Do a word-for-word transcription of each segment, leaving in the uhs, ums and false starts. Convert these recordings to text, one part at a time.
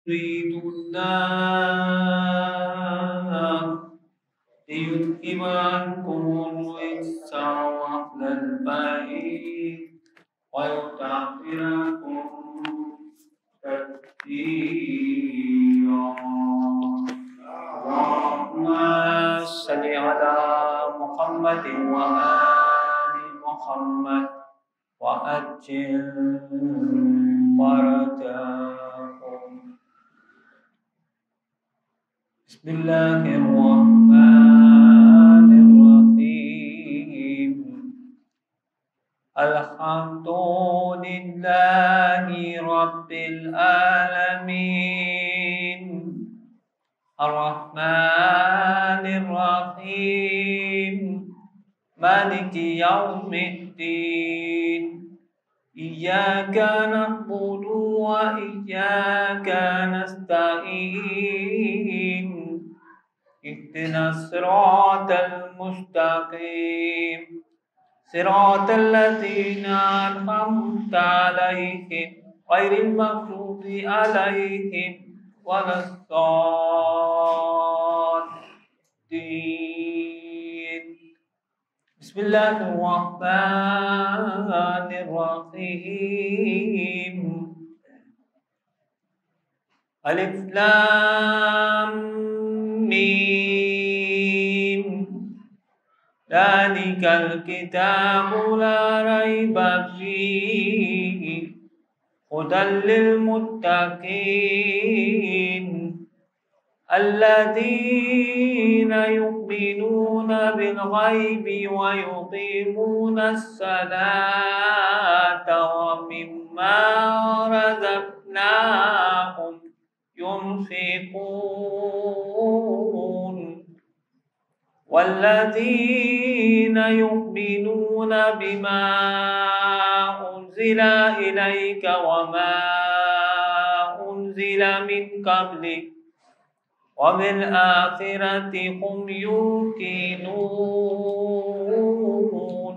يريد الله ليذهب عنكم الرجس أهل البيت ويطهركم تطهيرا. اللهم صل على محمد وآل محمد وأجل فرجهم. بسم الله الرحمن الرحيم. الحمد لله رب العالمين الرحمن الرحيم مالك يوم الدين. إياك نعبد وإياك نستعين. اهدنا الصراط المستقيم صراط الذين أنعمت عليهم غير المغضوب عليهم ولا الضالين. بسم الله الرحمن الرحيم. ألف لام ميم ذلك الكتاب لا ريب فيه هدى للمتقين الذين يؤمنون بالغيب ويقيمون الصلاة ومما رزقناهم ينفقون والذين يؤمنون بما أنزل إليك وما أنزل من قبلك وبالآخرة هم يوقنون.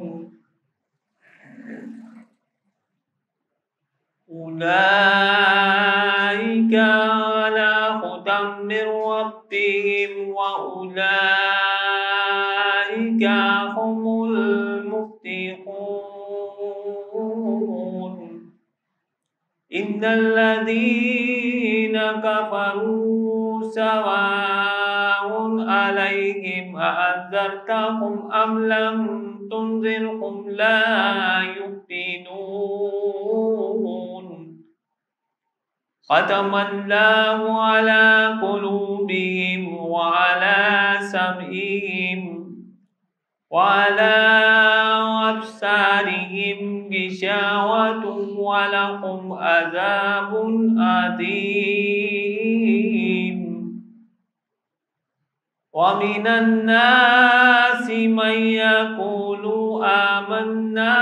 أولئك على هدى من ربهم وأولئك هم المفلحون. إن الذين كفروا سواء عليهم أأنذرتهم أم لم تنذرهم لا يؤمنون. ختم الله على قلوبهم وعلى سمعهم وعلى أبصارهم غشاوة ولهم عذاب عظيم. ومن الناس من يقول آمنا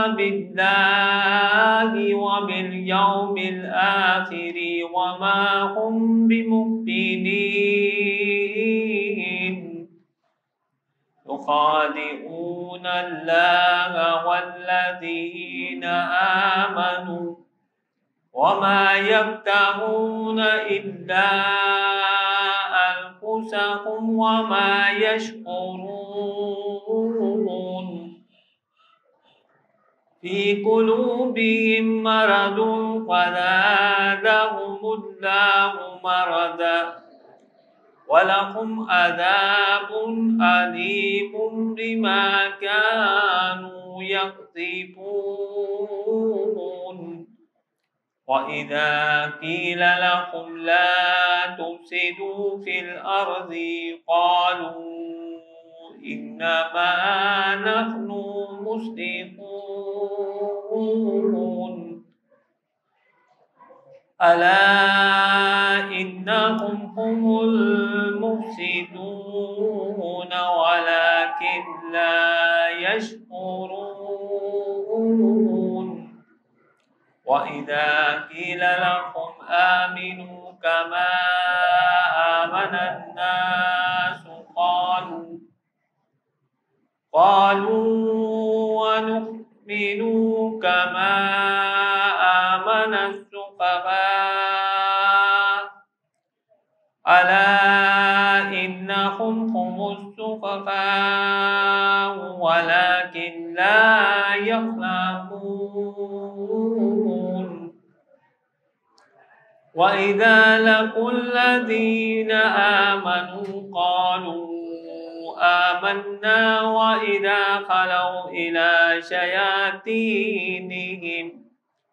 بالله وباليوم الآخر وما هم بمؤمنين. يخادعون الله والذين آمنوا وما يبتغون إلا أنفسهم وما يشعرون. في قلوبهم مرض فزادهم الله مرضا ولهم عذاب أليم بما كانوا يكذبون. وإذا قيل لهم لا تفسدوا في الأرض قالوا إنما نحن مصلحون. ألا إنهم هم المفسدون ولكن لا يشعرون. وإذا قيل لهم آمنوا كما آمن الناس قالوا قالوا ونؤمن كما آمن السفهاء ألا إنهم هم السفهاء ولكن لا يعلمون وإذا لقوا الذين آمنوا قالوا آمنا وإذا خلوا إلى شياطينهم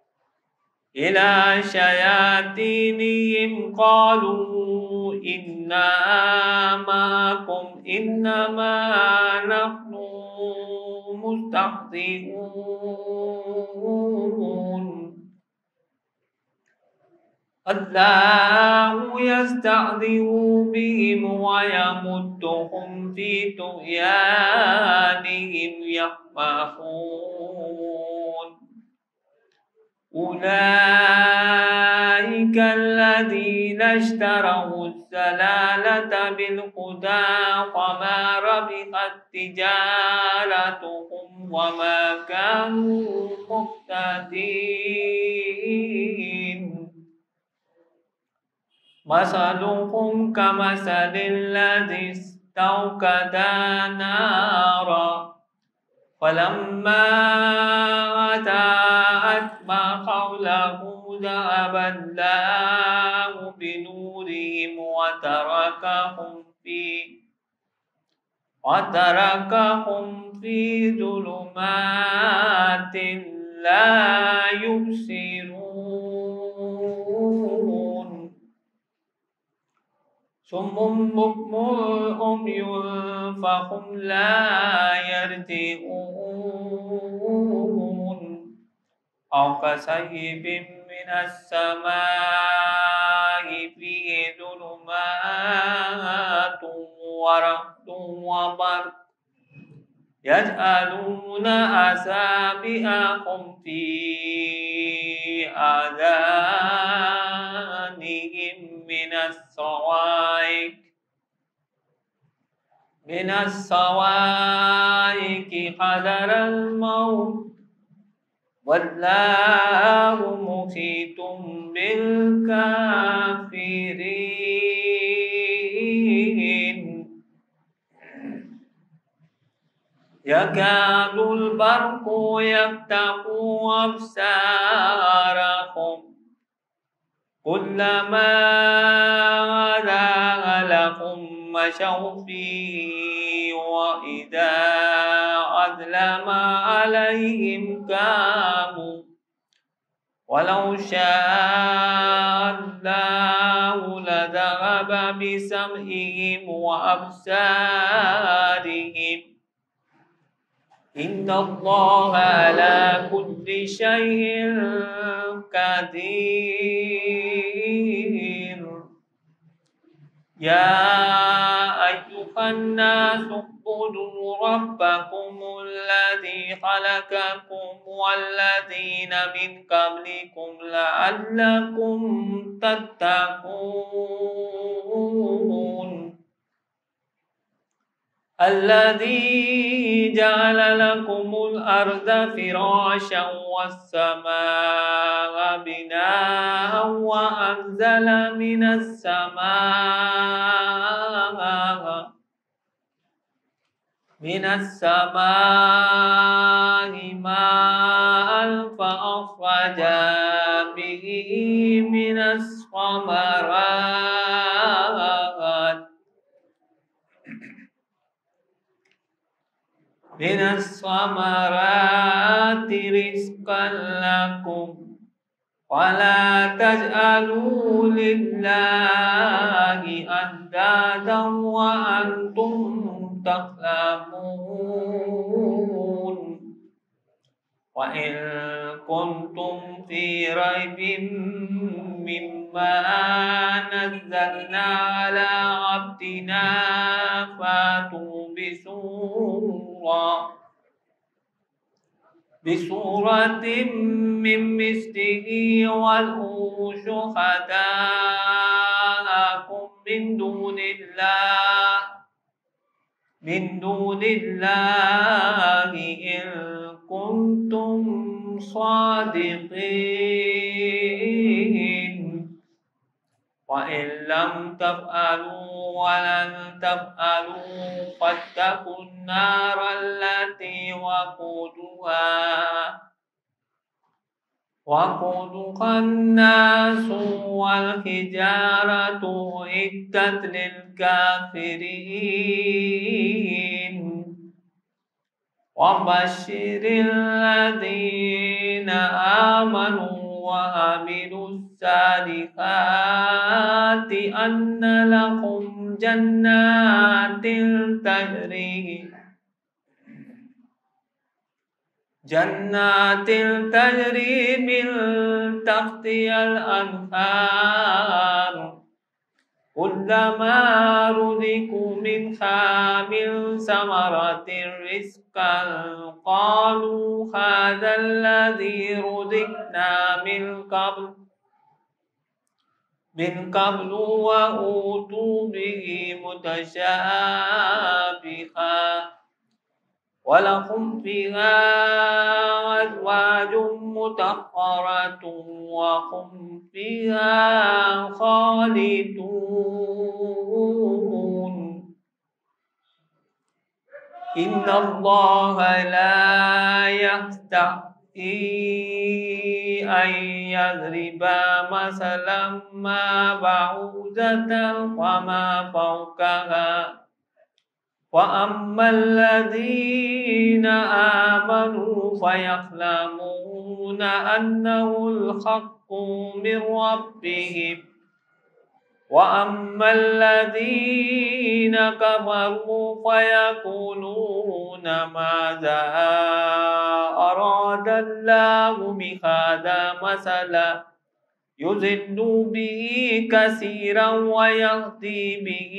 إلى شياطينهم قالوا إنا معكم إنما نحن مستهزئون الله يستهزئ بهم ويمدهم في طغيانهم يعمهون أولئك الذين اشتروا الضلالة بالهدى فما ربحت تجارتهم وما كانوا مهتدين مثلهم كمثل الذي استوقد نارا فلما أضاءت ما حوله ذهب الله بنورهم وتركهم في وتركهم في ظلمات لا يبصرون صم بكم عمي فهم لا يرجعون أو كصيب من السماء فيه ظلمات ورعد وبرق يجعلون أصابعهم في آذانهم من الصواعق من الصواعق حذر الموت والله محيط بالكافرين يكاد البرق يفتح أبصارهم كلما أذاغ لهم مشوا فيه وإذا أظلم عليهم قاموا ولو شاء الله لذهب بسمعهم وأبصارهم إن الله على كل شيء قدير يا أيها الناس اعبدوا ربكم الذي خلقكم والذين من قبلكم لعلكم تتقون الذي جعل لكم الأرض فراشا والسماء بناء وأنزل من السماء من السماء ماء فأخرج به من الثمرات من الثمرات رزقا لكم ولا تجعلوا لله أندادا وأنتم تعلمون وإن كنتم في ريب مما نزلنا على عبدنا فاتوا بسورة بسورة من مثله وادعوا شهداءكم من دون الله من دون الله إن كنتم صادقين وإن فإن لم تفعلوا ولن تفعلوا فاتقوا النار التي وقودها وقودها الناس والحجارة أعدت للكافرين وبشر الذين آمنوا وعملوا الصالحات أن لهم جنات تجري جنات تجري من تحتها الأنهار كلما رزقوا منها من ثمرة رزقا قالوا هذا الذي رزقنا من قبل من قبل وأوتوا به متشابها ولهم فيها أزواج مطهرة وهم فيها خالدون إن الله لا يستحيي أن يضرب مثلا ما بعوضة وما فوقها وأما الذين آمنوا فيعلمون أنه الحق من ربهم وأما الذين كفروا فيقولون ماذا أراد الله بهذا مثلا يضل به كثيرا ويهدي به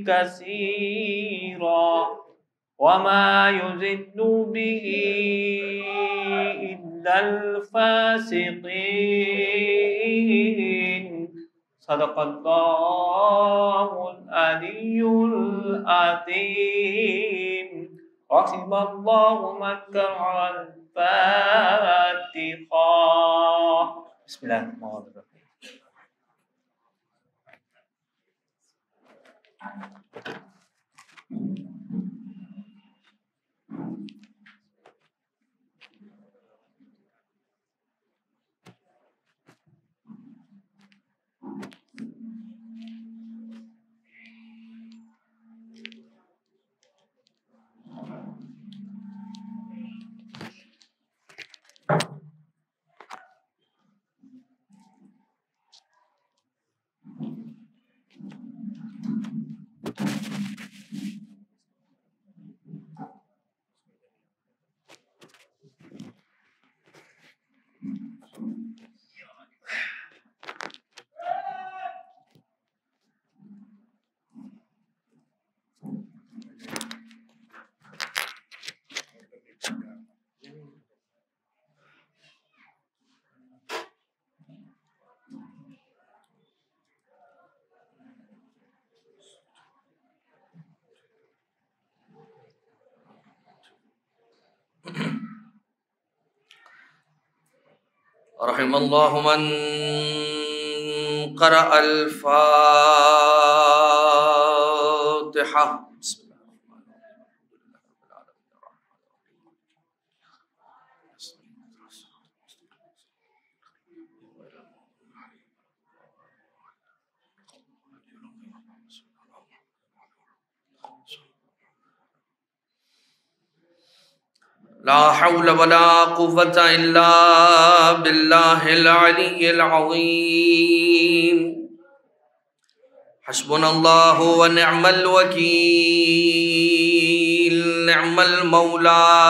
كثيرا وما يضل به إلا الفاسقين صدق الله العلي العظيم رحم الله من قرأ الفاتحة بسم الله الرحمن الرحيم. رحم الله من قرأ الفاتحة. لا حول ولا قوة إلا بالله العلي العظيم. حسبنا الله ونعم الوكيل، نعم المولى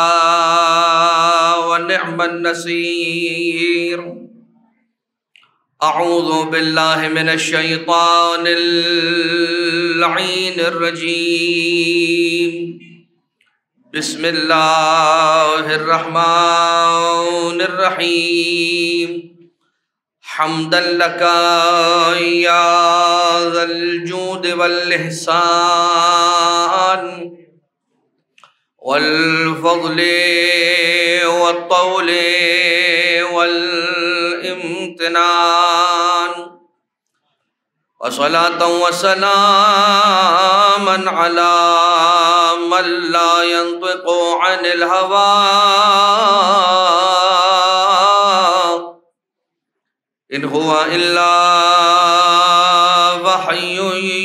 ونعم النصير. أعوذ بالله من الشيطان اللعين الرجيم. بسم الله الرحمن الرحيم. حمدا لك يا ذا الجود والإحسان والفضل والطول والامتنان. وصلاة وسلاما على من لا ينطق عن الهوى إن هو إلا وحي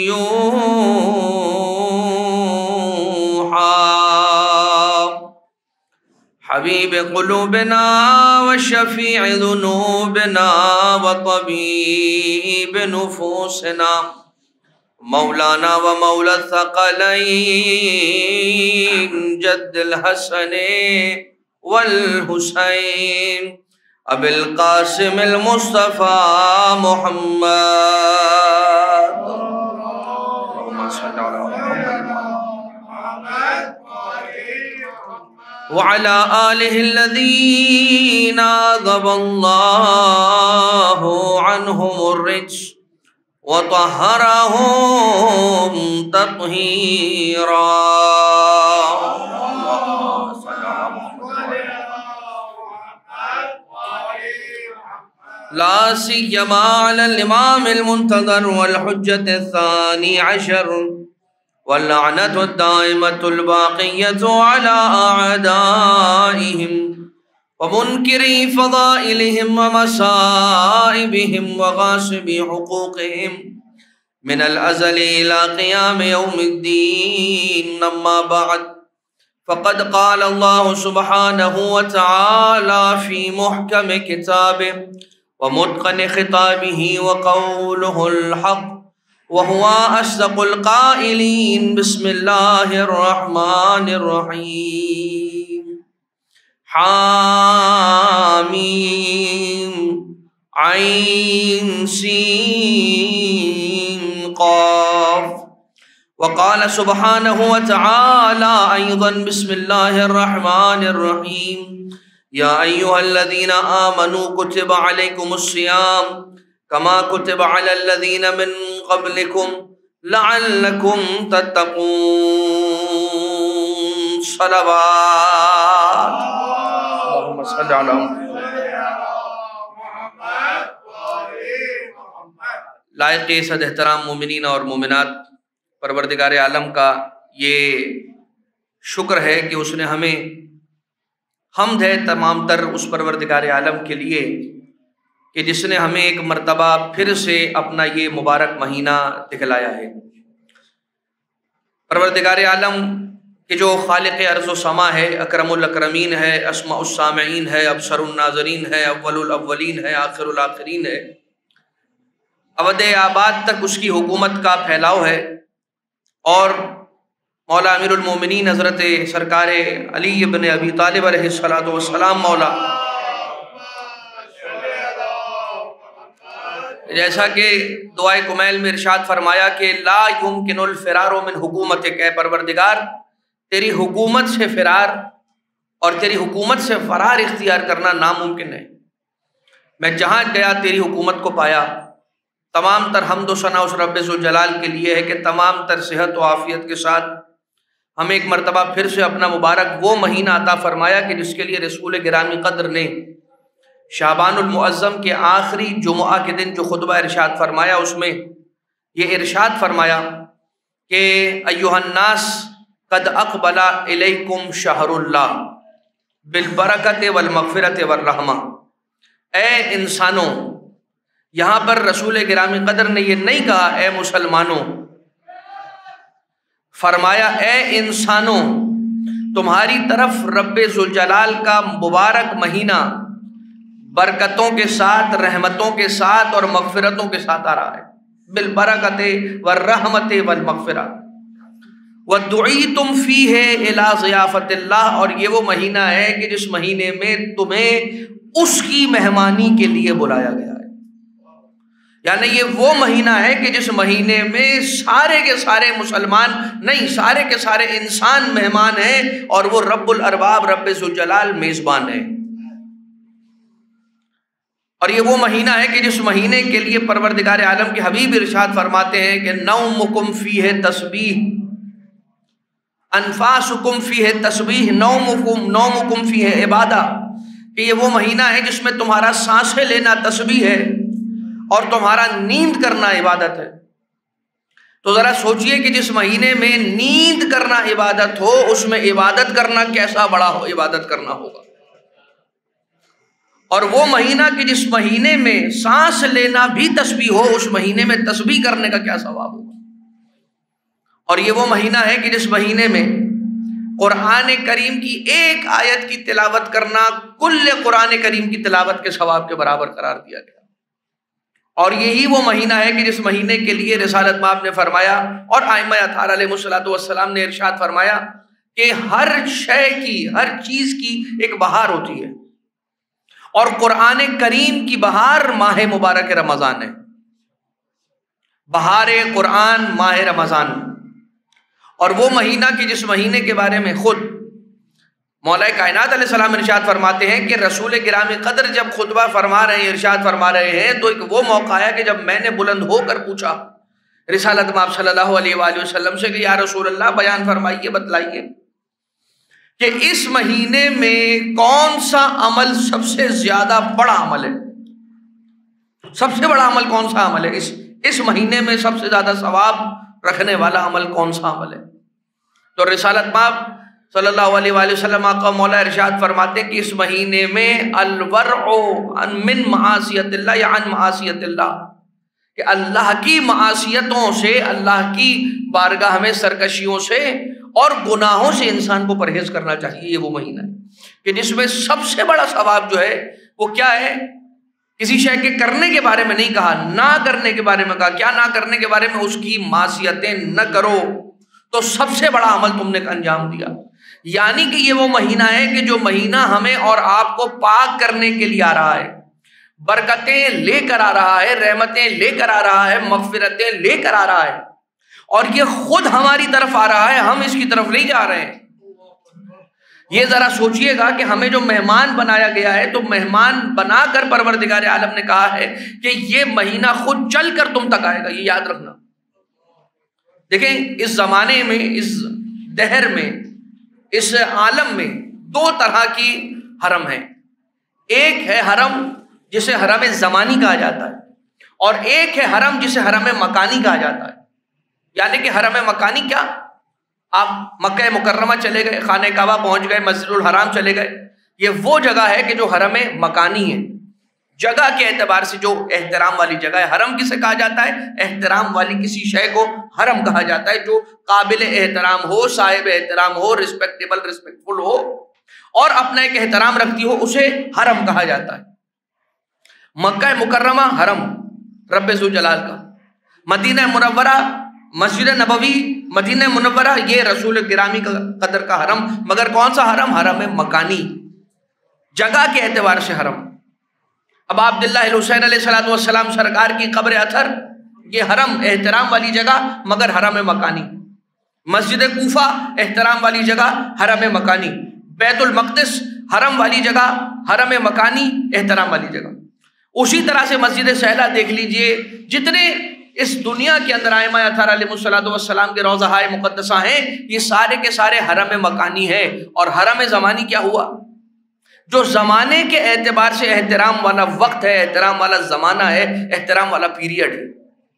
حبيب قلوبنا وشفيع ذنوبنا وطبيب نفوسنا مولانا ومولى الثقلين جد الحسن والحسين أبي القاسم المصطفى محمد اللهم صل على محمد وعلى آله الذين أذهب الله عنهم الرجس وطهرهم تطهيرا لا سيما على الإمام المنتظر والحجة الثاني عشر واللعنة الدائمة الباقية على أعدائهم ومنكري فضائلهم ومصائبهم وغاصبي حقوقهم من الأزل إلى قيام يوم الدين. أما بعد، فقد قال الله سبحانه وتعالى في محكم كتابه ومتقن خطابه وقوله الحق وهو أصدق القائلين. بسم الله الرحمن الرحيم. حاميم عين سين قاف. وقال سبحانه وتعالى أيضا بسم الله الرحمن الرحيم. يا أيها الذين آمنوا كتب عليكم الصيام كما كتب على الذين من قبلكم لعلكم تتقون. صلوات اللهم صل على محمد. لائق صد احترام مومنین اور مومنات، پروردگار عالم کا یہ شکر ہے کہ اس نے ہمیں، حمد ہے تمام تر اس پروردگار عالم کے لیے کہ جس نے ہمیں ایک مرتبہ پھر سے اپنا یہ مبارک مہینہ دکھلایا ہے۔ پروردگار عالم کہ جو خالق ارض و سما ہے، اکرم الاکرمین ہے، اسماء السامعین ہے، ابصر الناظرین ہے، اول الاولین ہے، آخر الاخرین ہے، ابد آباد تک اس کی حکومت کا پھیلاؤ ہے، اور مولا امیر المومنین حضرت سرکار علی ابن ابی طالب علیہ الصلوۃ والسلام مولا، جیسا کہ دعائے کمیل میں ارشاد فرمایا کہ لا یمکن الفرار من حکومتک، اے پروردگار تیری حکومت سے فرار اور تیری حکومت سے فرار اختیار کرنا ناممکن ہے۔ میں جہاں گیا تیری حکومت کو پایا۔ تمام تر حمد و ثنا اس رب ذوالجلال کے لیے ہے کہ تمام تر صحت و عافیت کے ساتھ ہمیں ایک مرتبہ پھر سے اپنا مبارک وہ مہینہ عطا فرمایا کہ جس کے لیے رسول گرامی قدر نے شعبان المعظم کے آخری جمعہ کے دن جو خطبہ ارشاد فرمایا، اس میں یہ ارشاد فرمایا کہ ایھا الناس قد اقبل الیکم شہر اللہ بالبرکۃ والمغفرۃ والرحمہ۔ اے انسانوں، یہاں پر رسول گرامی قدر نے یہ نہیں کہا اے مسلمانوں، فرمایا اے انسانوں، تمہاری طرف رب ذوالجلال کا مبارک مہینہ برکتوں کے ساتھ، رحمتوں کے ساتھ اور مغفرتوں کے ساتھ آ رہا ہے۔ بالبرکۃ والرحمۃ والمغفرہ وَدُعِیتُمْ فِیہ اِلیٰ ضِیافَۃِ اللہ، اور یہ وہ مہینہ ہے کہ جس مہینے میں تمہیں اس کی مہمانی کے لیے بلایا گیا ہے۔ یعنی یہ وہ مہینہ ہے کہ جس مہینے میں سارے کے سارے مسلمان نہیں، سارے کے سارے انسان مہمان ہیں اور وہ رب الارباب رب ذوالجلال میزبان ہے۔ اور یہ وہ مہینہ ہے کہ جس مہینے کے لیے پروردگار عالم کے حبیب ارشاد فرماتے ہیں کہ نومکم فیہ تسبیح، انفاسکم فیہ تسبیح، نومکم نومکم فیہ عبادہ، کہ یہ وہ مہینہ ہے جس میں تمہارا سانسیں لینا تسبیح ہے اور تمہارا نیند کرنا عبادت ہے۔ تو ذرا سوچئے کہ جس مہینے میں نیند کرنا عبادت ہو، اس میں عبادت کرنا کیسا بڑا ہو عبادت کرنا ہوگا۔ اور وہ مہینہ کہ جس مہینے میں سانس لینا بھی تسبیح ہو، اس مہینے میں تسبیح کرنے کا کیا ثواب ہوگا۔ اور یہ وہ مہینہ ہے کہ جس مہینے میں قرآن کریم کی ایک آیت کی تلاوت کرنا کل قرآن کریم کی تلاوت کے ثواب کے برابر قرار دیا گیا۔ اور یہی وہ مہینہ ہے کہ جس مہینے کے لیے رسالت مآب نے فرمایا اور ائمہ اطہار علیہ الصلوۃ والسلام نے ارشاد فرمایا کہ ہر شے کی، ہر چیز کی ایک بہار ہوتی ہے، اور قرآن کریم کی بہار ماہ مبارک رمضان ہے۔ بہار قرآن ماہ رمضان، اور وہ مہینہ کہ جس مہینے کے بارے میں خود مولا کائنات علیہ السلام ارشاد فرماتے ہیں کہ رسول گرامی قدر جب خطبہ فرما رہے ہیں، ارشاد فرما رہے ہیں، تو ایک وہ موقع ہے کہ جب میں نے بلند ہو کر پوچھا رسالت مآب صلی اللہ علیہ وآلہ وسلم سے کہ یا رسول اللہ بیان فرمائیے، بتلائیے کہ اس مہینے میں کون سا عمل سب سے زیادہ بڑا عمل ہے، سب سے بڑا عمل کون سا عمل ہے، اس اس مہینے میں سب سے زیادہ ثواب رکھنے والا عمل کون سا عمل ہے۔ تو رسالت مآب صلی اللہ علیہ وآلہ وسلم آقا مولا ارشاد فرماتے ہیں کہ اس مہینے میں الورع من معاصیت اللہ یا عن معاصیت اللہ، کہ اللہ کی معاصیتوں سے، اللہ کی بارگاہ میں سرکشیوں سے اور گناہوں سے انسان کو پرہیز کرنا چاہیے۔ یہ وہ مہینہ ہے کہ جس میں سب سے بڑا ثواب جو ہے وہ کیا ہے، کسی شے کے کرنے کے بارے میں نہیں کہا، نہ کرنے کے بارے میں کہا۔ کیا نہ کرنے کے بارے میں؟ اس کی معصیتیں نہ کرو، تو سب سے بڑا عمل تم نے انجام دیا۔ یعنی کہ یہ وہ مہینہ ہے کہ جو مہینہ ہمیں اور آپ کو پاک کرنے کے لیے آ رہا ہے، برکتیں لے کر آ رہا ہے، رحمتیں لے کر آ رہا ہے، مغفرتیں لے کر آ رہا ہے، اور یہ خود ہماری طرف آ رہا ہے، ہم اس کی طرف نہیں جا رہے ہیں۔ یہ ذرا سوچئے گا کہ ہمیں جو مہمان بنایا گیا ہے، تو مہمان بنا کر پروردگار عالم نے کہا ہے کہ یہ مہینہ خود چل کر تم تک آئے گا، یہ یاد رکھنا۔ دیکھیں اس زمانے میں، اس دہر میں، اس عالم میں دو طرح کی حرم ہیں۔ ایک ہے حرم جسے حرم زمانی کہا جاتا ہے، اور ایک ہے حرم جسے حرم مکانی کہا جاتا ہے۔ یعنی کہ حرم مکانی کیا؟ آپ مکہ مکرمہ چلے گئے، خانہ کعبہ پہنچ گئے، مسجد الحرام چلے گئے، یہ وہ جگہ ہے کہ جو حرم مکانی ہے، جگہ کے اعتبار سے جو احترام والی جگہ ہے۔ حرم کسے کہا جاتا ہے؟ احترام والی کسی شے کو حرم کہا جاتا ہے، جو قابل احترام ہو، صاحب احترام ہو، رسپیکٹیبل رسپیکٹفل ہو، اور اپنا ایک احترام رکھتی ہو، اسے حرم کہا جاتا ہے۔ مکہ مکرمہ حرم رب ذوالجلال کا، مدینہ منورہ، مسجد نبوی، مدینہ منورہ یہ رسول گرامی کا قدر کا حرم، مگر کون سا حرم؟ حرم مکانی، جگہ کے اعتبار سے حرم۔ اب عبداللہ الحسین علیہ الصلوۃ والسلام سرکار کی قبر اطہر یہ حرم، احترام والی جگہ مگر حرم مکانی۔ مسجد کوفہ احترام والی جگہ، حرم مکانی۔ بیت المقدس حرم والی جگہ، حرم مکانی، احترام والی جگہ۔ اسی طرح سے مسجد سہلہ دیکھ لیجئے، جتنے اس دنیا کے اندر ائمہ اطہار علیہ الصلوۃ والسلام کے روضہ مقدسہ ہیں، یہ سارے کے سارے حرم مکانی ہیں۔ اور حرم زمانی کیا ہوا؟ جو زمانے کے اعتبار سے احترام والا وقت ہے، احترام والا زمانہ ہے، احترام والا پیریڈ ہے۔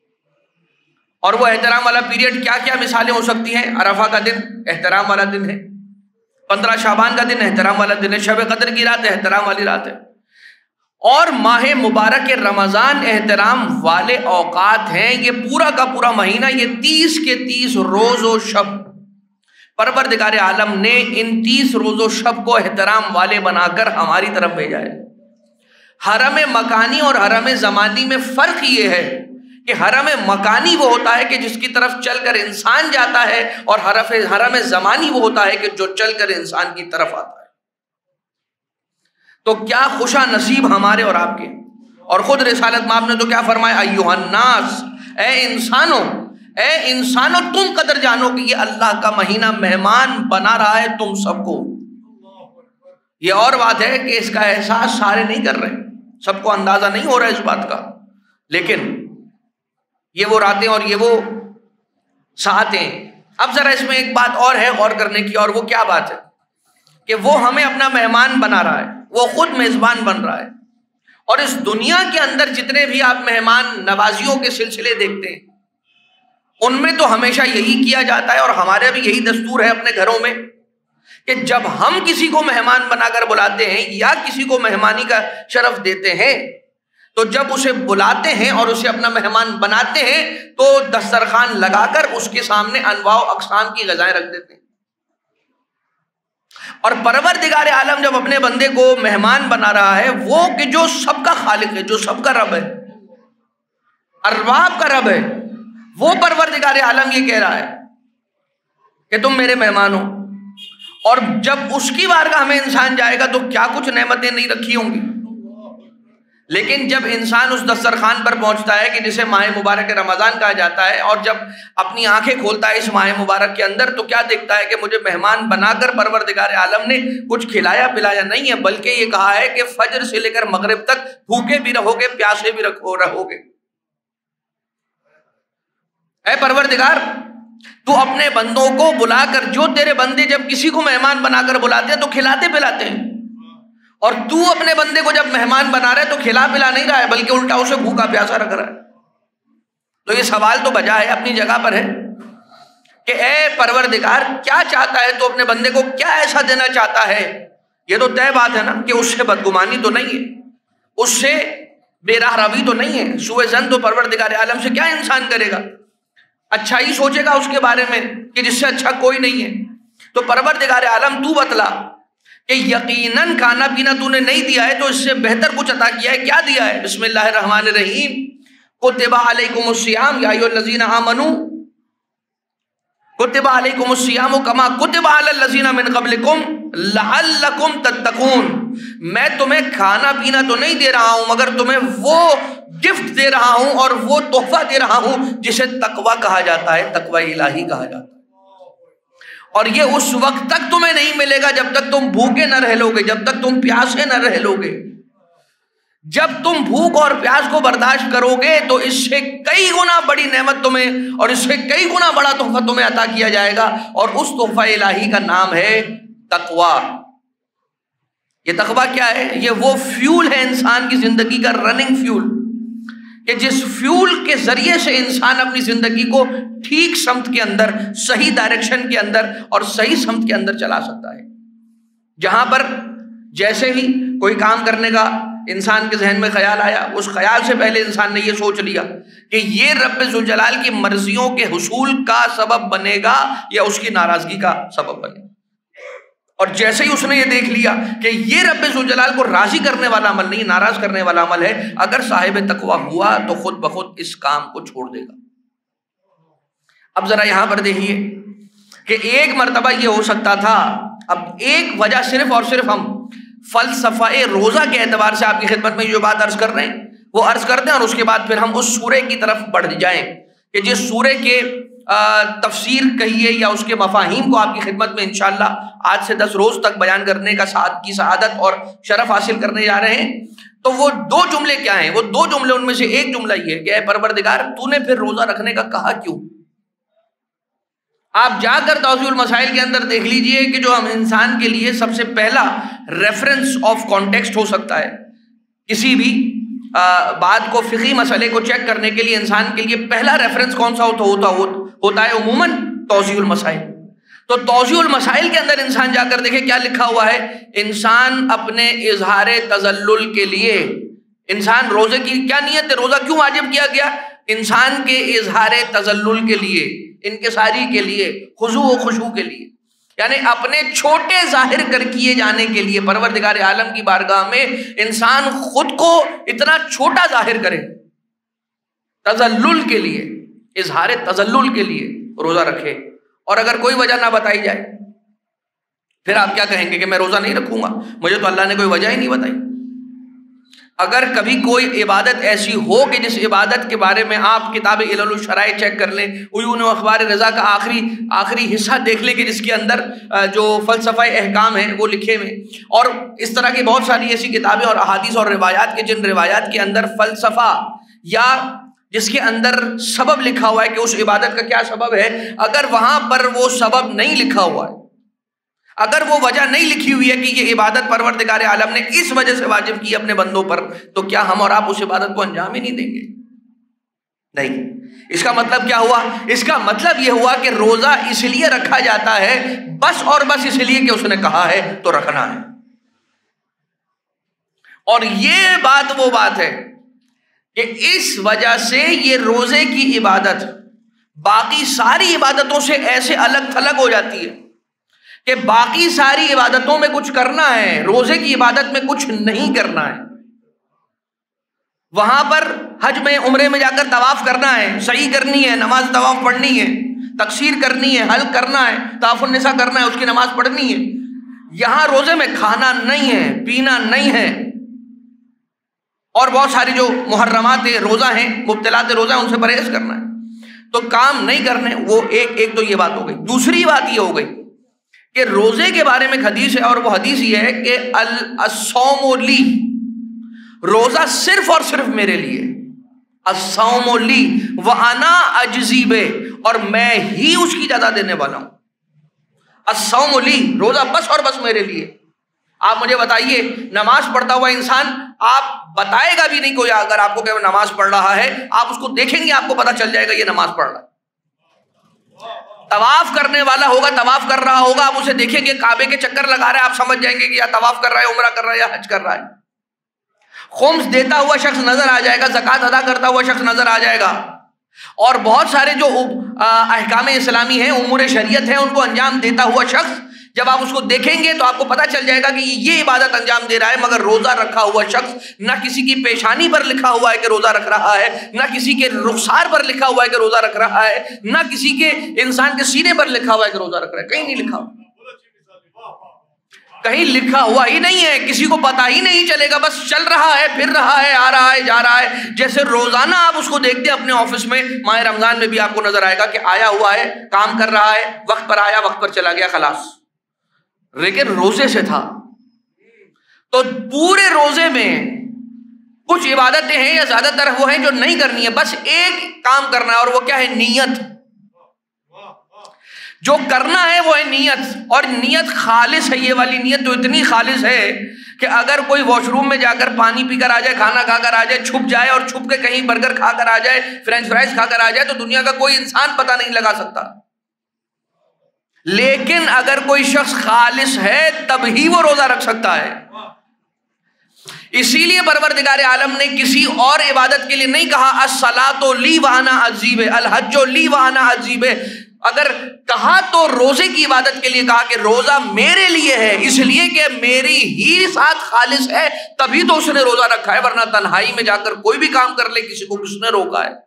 اور وہ احترام والا پیریڈ کیا کیا مثالیں ہو سکتی ہیں؟ عرفہ کا دن احترام والا دن ہے، پندرہ شعبان کا دن احترام والا دن ہے، شب قدر کی رات احترام والی رات ہے، اور ماہ مبارک رمضان احترام والے اوقات ہیں۔ یہ پورا کا پورا مہینہ، یہ تیس کے تیس روز و شب پروردگار عالم نے ان تیس روز و شب کو احترام والے بنا کر ہماری طرف بھیجا ہے۔ حرم مکانی اور حرم زمانی میں فرق یہ ہے کہ حرم مکانی وہ ہوتا ہے کہ جس کی طرف چل کر انسان جاتا ہے، اور حرم زمانی وہ ہوتا ہے کہ جو چل کر انسان کی طرف آتا ہے۔ تو کیا خوشا نصیب ہمارے اور آپ کے۔ اور خود رسالت مآب نے تو کیا فرمایا؟ ایھا الناس، اے انسانوں، اے انسانوں تم قدر جانو کہ یہ اللہ کا مہینہ مہمان بنا رہا ہے تم سب کو۔ یہ اور بات ہے کہ اس کا احساس سارے نہیں کر رہے، سب کو اندازہ نہیں ہو رہا ہے اس بات کا، لیکن یہ وہ راتیں اور یہ وہ ساعتیں۔ اب ذرا اس میں ایک بات اور ہے غور کرنے کی، اور وہ کیا بات ہے کہ وہ ہمیں اپنا مہمان بنا رہا ہے، وہ خود میزبان بن رہا ہے۔ اور اس دنیا کے اندر جتنے بھی آپ مہمان نوازیوں کے سلسلے دیکھتے ہیں، ان میں تو ہمیشہ یہی کیا جاتا ہے، اور ہمارے بھی یہی دستور ہے اپنے گھروں میں، کہ جب ہم کسی کو مہمان بنا کر بلاتے ہیں یا کسی کو مہمانی کا شرف دیتے ہیں تو جب اسے بلاتے ہیں اور اسے اپنا مہمان بناتے ہیں تو دسترخوان لگا کر اس کے سامنے انواع و اقسام کی غذائیں رکھ دیتے ہیں. اور پروردگار عالم جب اپنے بندے کو مہمان بنا رہا ہے، وہ کہ جو سب کا خالق ہے، جو سب کا رب ہے، ارباب کا رب ہے، وہ پروردگار عالم یہ کہہ رہا ہے کہ تم میرے مہمان ہو. اور جب اس کی بارگاہ میں انسان جائے گا تو کیا کچھ نعمتیں نہیں رکھی ہوں گی. لیکن جب انسان اس دسترخوان پر پہنچتا ہے کہ جسے ماہ مبارک رمضان کہا جاتا ہے، اور جب اپنی آنکھیں کھولتا ہے اس ماہ مبارک کے اندر، تو کیا دیکھتا ہے کہ مجھے مہمان بنا کر پروردگار عالم نے کچھ کھلایا پلایا نہیں ہے، بلکہ یہ کہا ہے کہ فجر سے لے کر مغرب تک بھوکے بھی رہو گے، پیاسے بھی رہو گے. اے پروردگار، تو اپنے بندوں کو بلا کر، جو تیرے بندے جب کسی کو مہمان بنا کر بلاتے ہیں تو کھلاتے پلاتے ہیں، اور تو اپنے بندے کو جب مہمان بنا رہے تو کھلا پلا نہیں رہا ہے بلکہ الٹا اسے بھوکا پیاسا رکھ رہا ہے. تو یہ سوال تو بجا ہے، اپنی جگہ پر ہے کہ اے پروردگار، کیا چاہتا ہے تو اپنے بندے کو کیا ایسا دینا چاہتا ہے؟ یہ تو طے بات ہے نا کہ اس سے بدگمانی تو نہیں ہے، اس سے بے راہ روی تو نہیں ہے. سوء ظن تو پروردگار عالم سے کیا انسان کرے گا؟ اچھا ہی سوچے گا اس کے بارے میں کہ جس سے اچھا کوئی نہیں ہے. تو پروردگار عالم تو بتلا کہ یقیناً کھانا پینا تو نے نہیں دیا ہے تو اس سے بہتر کچھ عطا کیا ہے. کیا دیا ہے؟ بسم اللہ الرحمن الرحیم، کتب علیکم الصیام یا ایھا الذین آمنوا کتب علیکم الصیام کما کتب علی الذین من قبلکم لعلکم تتقون. میں تمہیں کھانا پینا تو نہیں دے رہا ہوں مگر تمہیں وہ گفٹ دے رہا ہوں اور وہ تحفہ دے رہا ہوں جسے تقویٰ کہا جاتا ہے، تقویٰ الہی کہا جاتا ہے. اور یہ اس وقت تک تمہیں نہیں ملے گا جب تک تم بھوکے نہ رہ لو گے، جب تک تم پیاسے نہ رہ لو گے. جب تم بھوک اور پیاس کو برداشت کرو گے تو اس سے کئی گنا بڑی نعمت تمہیں اور اس سے کئی گنا بڑا تحفہ تمہیں عطا کیا جائے گا، اور اس تحفہ الہی کا نام ہے تقویٰ. یہ تقویٰ کیا ہے؟ یہ وہ فیول ہے انسان کی زندگی کا، رننگ فیول، کہ جس فیول کے ذریعے سے انسان اپنی زندگی کو ٹھیک سمت کے اندر، صحیح ڈائریکشن کے اندر اور صحیح سمت کے اندر چلا سکتا ہے. جہاں پر جیسے ہی کوئی کام کرنے کا انسان کے ذہن میں خیال آیا، اس خیال سے پہلے انسان نے یہ سوچ لیا کہ یہ رب ذوالجلال کی مرضیوں کے حصول کا سبب بنے گا یا اس کی ناراضگی کا سبب بنے گا. اور جیسے ہی اس نے یہ دیکھ لیا کہ یہ رب ذوالجلال کو راضی کرنے والا عمل نہیں، ناراض کرنے والا عمل ہے، اگر صاحب تقویٰ ہوا تو خود بخود اس کام کو چھوڑ دے گا. اب ذرا یہاں پر دیکھیے کہ ایک مرتبہ یہ ہو سکتا تھا. اب ایک وجہ صرف اور صرف ہم فلسفہ روزہ کے اعتبار سے آپ کی خدمت میں جو بات عرض کر رہے ہیں وہ عرض کر دیں، اور اس کے بعد پھر ہم اس سورے کی طرف بڑھ جائیں کہ جس سورے کے تفسیر کہیے یا اس کے مفاہیم کو آپ کی خدمت میں انشاءاللہ آج سے دس روز تک بیان کرنے کا سعادت کی سعادت اور شرف حاصل کرنے جا رہے ہیں. تو وہ دو جملے کیا ہیں؟ وہ دو جملے، ان میں سے ایک جملہ یہ ہے کہ اے پروردگار، تو نے پھر روزہ رکھنے کا کہا کیوں؟ آپ جا کر توضیح المسائل کے اندر دیکھ لیجئے کہ جو ہم انسان کے لیے سب سے پہلا ریفرنس آف کانٹیکسٹ ہو سکتا ہے، کسی بھی بات کو، فقہی مسئلے کو چیک کرنے کے لیے انسان کے لیے پہلا ریفرنس کون سا ہوتا ہوتا ہوتا ہے؟ عموماً توضیح المسائل. تو توضیح المسائل کے اندر انسان جا کر دیکھے کیا لکھا ہوا ہے. انسان اپنے اظہار تذلل کے لیے، انسان روزے کی کیا نیت ہے، روزہ کیوں واجب کیا گیا؟ انسان کے اظہار تذلل کے لیے، انکساری کے لیے، خضوع و خشوع کے لیے، یعنی اپنے چھوٹے ظاہر کر کیے جانے کے لیے. پروردگار عالم کی بارگاہ میں انسان خود کو اتنا چھوٹا ظاہر کرے، تذلل کے لیے، اظہار تذلل کے لیے روزہ رکھے. اور اگر کوئی وجہ نہ بتائی جائے پھر آپ کیا کہیں گے کہ میں روزہ نہیں رکھوں گا، مجھے تو اللہ نے کوئی وجہ ہی نہیں بتائی. اگر کبھی کوئی عبادت ایسی ہو کہ جس عبادت کے بارے میں آپ کتاب علل الشرائع چیک کر لیں، عیون و اخبار رضا کا آخری آخری حصہ دیکھ لیں کہ جس کے اندر جو فلسفہ احکام ہیں وہ لکھے ہوئے، اور اس طرح کی بہت ساری ایسی کتابیں اور احادیث اور روایات کے جن روایات کے اندر فلسفہ یا جس کے اندر سبب لکھا ہوا ہے کہ اس عبادت کا کیا سبب ہے، اگر وہاں پر وہ سبب نہیں لکھا ہوا ہے، اگر وہ وجہ نہیں لکھی ہوئی ہے کہ یہ عبادت پروردگار عالم نے اس وجہ سے واجب کی اپنے بندوں پر، تو کیا ہم اور آپ اس عبادت کو انجام ہی نہیں دیں گے؟ نہیں۔ اس کا مطلب کیا ہوا؟ اس کا مطلب یہ ہوا کہ روزہ اس لیے رکھا جاتا ہے بس اور بس اس لیے کہ اس نے کہا ہے تو رکھنا ہے۔ اور یہ بات وہ بات ہے کہ اس وجہ سے یہ روزے کی عبادت باقی ساری عبادتوں سے ایسے الگ تھلگ ہو جاتی ہے کہ باقی ساری عبادتوں میں کچھ کرنا ہے، روزے کی عبادت میں کچھ نہیں کرنا ہے۔ وہاں پر حج میں عمرے میں جا کر طواف کرنا ہے، سعی کرنی ہے، نماز طواف پڑھنی ہے، تقصیر کرنی ہے، حلق کرنا ہے، طواف النساء کرنا ہے، اس کی نماز پڑھنی ہے۔ یہاں روزے میں کھانا نہیں ہے، پینا نہیں ہے، اور بہت ساری جو محرمات روزہ ہیں، مبتلات روزہ ہیں، ان سے پرہیز کرنا ہے۔ تو کام نہیں کرنے، وہ ایک ایک تو یہ بات ہو گئی۔ دوسری بات یہ ہو گئی کہ روزے کے بارے میں ایک حدیث ہے، اور وہ حدیث یہ ہے کہ الصوم لی، روزہ صرف اور صرف میرے لیے، الصوم لی وانا اجزی بہ، اور میں ہی اس کی جزا دینے والا ہوں۔ الصوم لی، روزہ بس اور بس میرے لیے۔ آپ مجھے بتائیے، نماز پڑھتا ہوا انسان، آپ بتائے گا بھی نہیں کوئی اگر آپ کو کہ وہ نماز پڑھ رہا ہے، آپ اس کو دیکھیں گے آپ کو پتا چل جائے گا یہ نماز پڑھ رہا ہے۔ طواف کرنے والا ہوگا، طواف کر رہا ہوگا، آپ اسے دیکھیں گے کعبے کے چکر لگا رہا ہے، آپ سمجھ جائیں گے کہ یا طواف کر رہا ہے، عمرہ کر رہا ہے، یا حج کر رہا ہے۔ خمس دیتا ہوا شخص نظر آ جائے گا، زکوٰۃ ادا کرتا ہوا شخص نظر آ جائے گا، اور بہت سارے جو احکام اسلامی ہیں، امور شریعت ہیں، ان کو انجام دیتا ہوا شخص جب آپ اس کو دیکھیں گے تو آپ کو پتا چل جائے گا کہ یہ عبادت انجام دے رہا ہے۔ مگر روزہ رکھا ہوا شخص، نہ کسی کی پیشانی پر لکھا ہوا ہے کہ روزہ رکھ رہا ہے، نہ کسی کے رخسار پر لکھا ہوا ہے کہ روزہ رکھ رہا ہے، نہ کسی کے انسان کے سینے پر لکھا ہوا ہے کہ روزہ رکھ رہا ہے، کہیں نہیں لکھا ہوا، کہیں لکھا ہوا ہی نہیں ہے، کسی کو پتا ہی نہیں چلے گا، بس چل رہا ہے، پھر رہا ہے، آ رہا ہے، جا رہا ہے۔ جیسے روزانہ آپ اس کو دیکھتے ہیں اپنے آفس میں، ماہ رمضان میں بھی آپ کو نظر آئے گا کہ آیا ہوا ہے، کام کر رہا ہے، وقت پر آیا، وقت پر چلا گیا، خلاص۔ لیکن روزے سے تھا تو پورے روزے میں کچھ عبادتیں ہیں یا زیادہ تر وہ ہیں جو نہیں کرنی ہے، بس ایک کام کرنا ہے، اور وہ کیا ہے؟ نیت۔ جو کرنا ہے وہ ہے نیت، اور نیت خالص ہے۔ یہ والی نیت تو اتنی خالص ہے کہ اگر کوئی واش روم میں جا کر پانی پی کر آ جائے، کھانا کھا کر آ جائے، چھپ جائے اور چھپ کے کہیں برگر کھا کر آ جائے، فرینچ فرائز کھا کر آ جائے، تو دنیا کا کوئی انسان پتہ نہیں لگا سکتا۔ لیکن اگر کوئی شخص خالص ہے تب ہی وہ روزہ رکھ سکتا ہے۔ اسی لیے پروردگار عالم نے کسی اور عبادت کے لیے نہیں کہا الصلاۃ لی وانا اجزی بہ، الحج لی وانا اجزی بہ۔ اگر کہا تو روزے کی عبادت کے لیے کہا کہ روزہ میرے لیے ہے، اس لیے کہ میری ہی ساتھ خالص ہے، تبھی تو اس نے روزہ رکھا ہے، ورنہ تنہائی میں جا کر کوئی بھی کام کر لے، کسی کو کس نے روکا ہے؟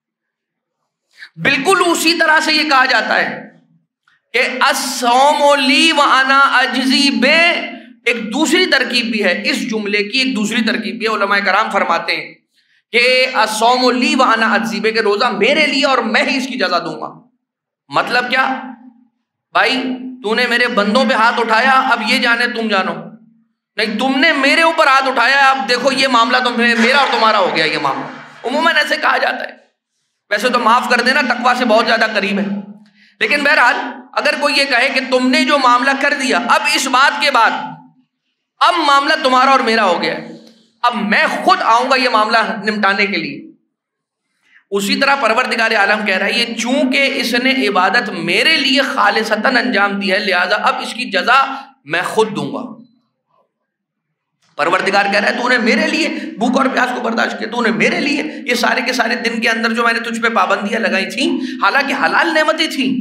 بالکل اسی طرح سے یہ کہا جاتا ہے کہ الصوم لی وانا اجزی بہ، ایک دوسری ترکیب بھی ہے اس جملے کی، ایک دوسری ترکیب بھی ہے۔ علماء کرام فرماتے ہیں کہ الصوم لی وانا اجزی بہ، کہ روزہ میرے لیے اور میں ہی اس کی جزا دوں گا۔ مطلب کیا؟ بھائی تو نے میرے بندوں پہ ہاتھ اٹھایا، اب یہ جانے تم جانو، نہیں تم نے میرے اوپر ہاتھ اٹھایا، اب دیکھو یہ معاملہ تو میرا اور تمہارا ہو گیا۔ یہ معاملہ عموماً ایسے کہا جاتا ہے، ویسے تو معاف کر دینا تقویٰ سے بہت زیادہ قریب ہے، لیکن بہرحال اگر کوئی یہ کہے کہ تم نے جو معاملہ کر دیا، اب اس بات کے بعد اب معاملہ تمہارا اور میرا ہو گیا ہے، اب میں خود آؤں گا یہ معاملہ نمٹانے کے لیے۔ اسی طرح پروردگار عالم کہہ رہا ہے یہ چونکہ اس نے عبادت میرے لیے خالصتاً انجام دی ہے، لہذا اب اس کی جزا میں خود دوں گا۔ پروردگار کہہ رہا ہے تو نے میرے لیے بھوک اور پیاس کو برداشت کیا، تو نے میرے لیے یہ سارے کے سارے دن کے اندر جو میں نے تجھ پہ پابندیاں لگائی تھیں، حالانکہ حلال نعمتیں تھیں،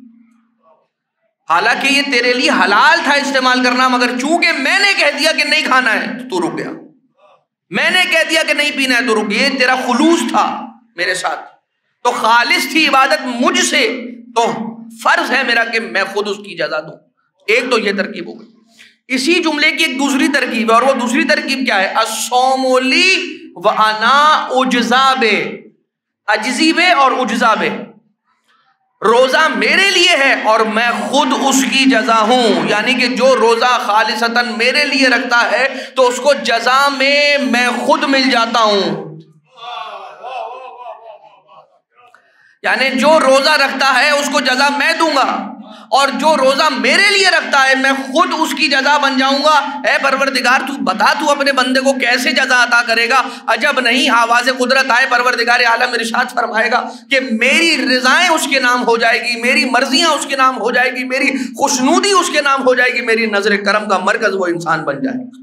حالانکہ یہ تیرے لیے حلال تھا استعمال کرنا، مگر چونکہ میں نے کہہ دیا کہ نہیں کھانا ہے تو رک گیا، میں نے کہہ دیا کہ نہیں پینا ہے تو رک گیا۔ یہ تیرا خلوص تھا میرے ساتھ، تو خالص تھی عبادت مجھ سے، تو فرض ہے میرا کہ میں خود اس کی جزا دوں۔ ایک تو یہ ترکیب ہو گئی۔ اسی جملے کی ایک دوسری ترکیب ہے، اور وہ دوسری ترکیب کیا ہے؟ الصوم لی وانا اجزی بہ، اجزی بہ اور اجزی بہ، روزہ میرے لیے ہے اور میں خود اس کی جزا ہوں۔ یعنی کہ جو روزہ خالصتاً میرے لیے رکھتا ہے تو اس کو جزا میں میں خود مل جاتا ہوں۔ یعنی جو روزہ رکھتا ہے اس کو جزا میں دوں گا، اور جو روزہ میرے لیے رکھتا ہے میں خود اس کی جزا بن جاؤں گا۔ اے پروردگار تو بتا تو اپنے بندے کو کیسے جزا عطا کرے گا؟ عجب نہیں، آواز قدرت آئے پروردگار عالم ارشاد فرمائے گا کہ میری رضائیں اس کے نام ہو جائے گی، میری مرضیاں اس کے نام ہو جائے گی، میری خوشنودی اس کے نام ہو جائے گی، میری نظر کرم کا مرکز وہ انسان بن جائے گا۔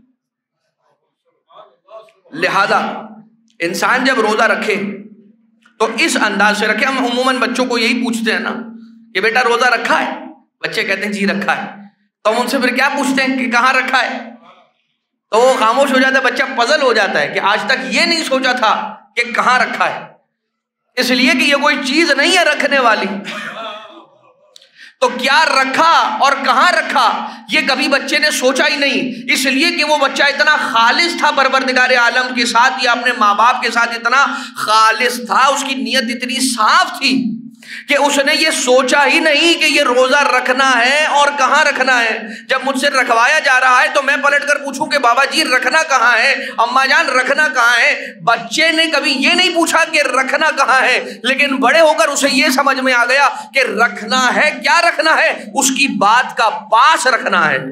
لہذا انسان جب روزہ رکھے تو اس انداز سے رکھے۔ ہم عموماً بچوں کو یہی پوچھتے ہیں نا کہ بیٹا روزہ رکھا ہے؟ بچے کہتے ہیں جی رکھا ہے۔ تو ہم ان سے پھر کیا پوچھتے ہیں کہ کہاں رکھا ہے؟ تو وہ خاموش ہو جاتا ہے، بچہ پزل ہو جاتا ہے کہ آج تک یہ نہیں سوچا تھا کہ کہاں رکھا ہے، اس لیے کہ یہ کوئی چیز نہیں ہے رکھنے والی۔ تو کیا رکھا اور کہاں رکھا یہ کبھی بچے نے سوچا ہی نہیں، اس لیے کہ وہ بچہ اتنا خالص تھا پروردگار عالم کے ساتھ یا اپنے ماں باپ کے ساتھ اتنا خالص تھا، اس کی نیت اتنی صاف تھی کہ اس نے یہ سوچا ہی نہیں کہ یہ روزہ رکھنا ہے اور کہاں رکھنا ہے۔ جب مجھ سے رکھوایا جا رہا ہے تو میں پلٹ کر پوچھوں کہ بابا جی رکھنا کہاں ہے، اماں جان رکھنا کہاں ہے؟ بچے نے کبھی یہ نہیں پوچھا کہ رکھنا کہاں ہے، لیکن بڑے ہو کر اسے یہ سمجھ میں آ گیا کہ رکھنا ہے، کیا رکھنا ہے؟ اس کی بات کا پاس رکھنا ہے،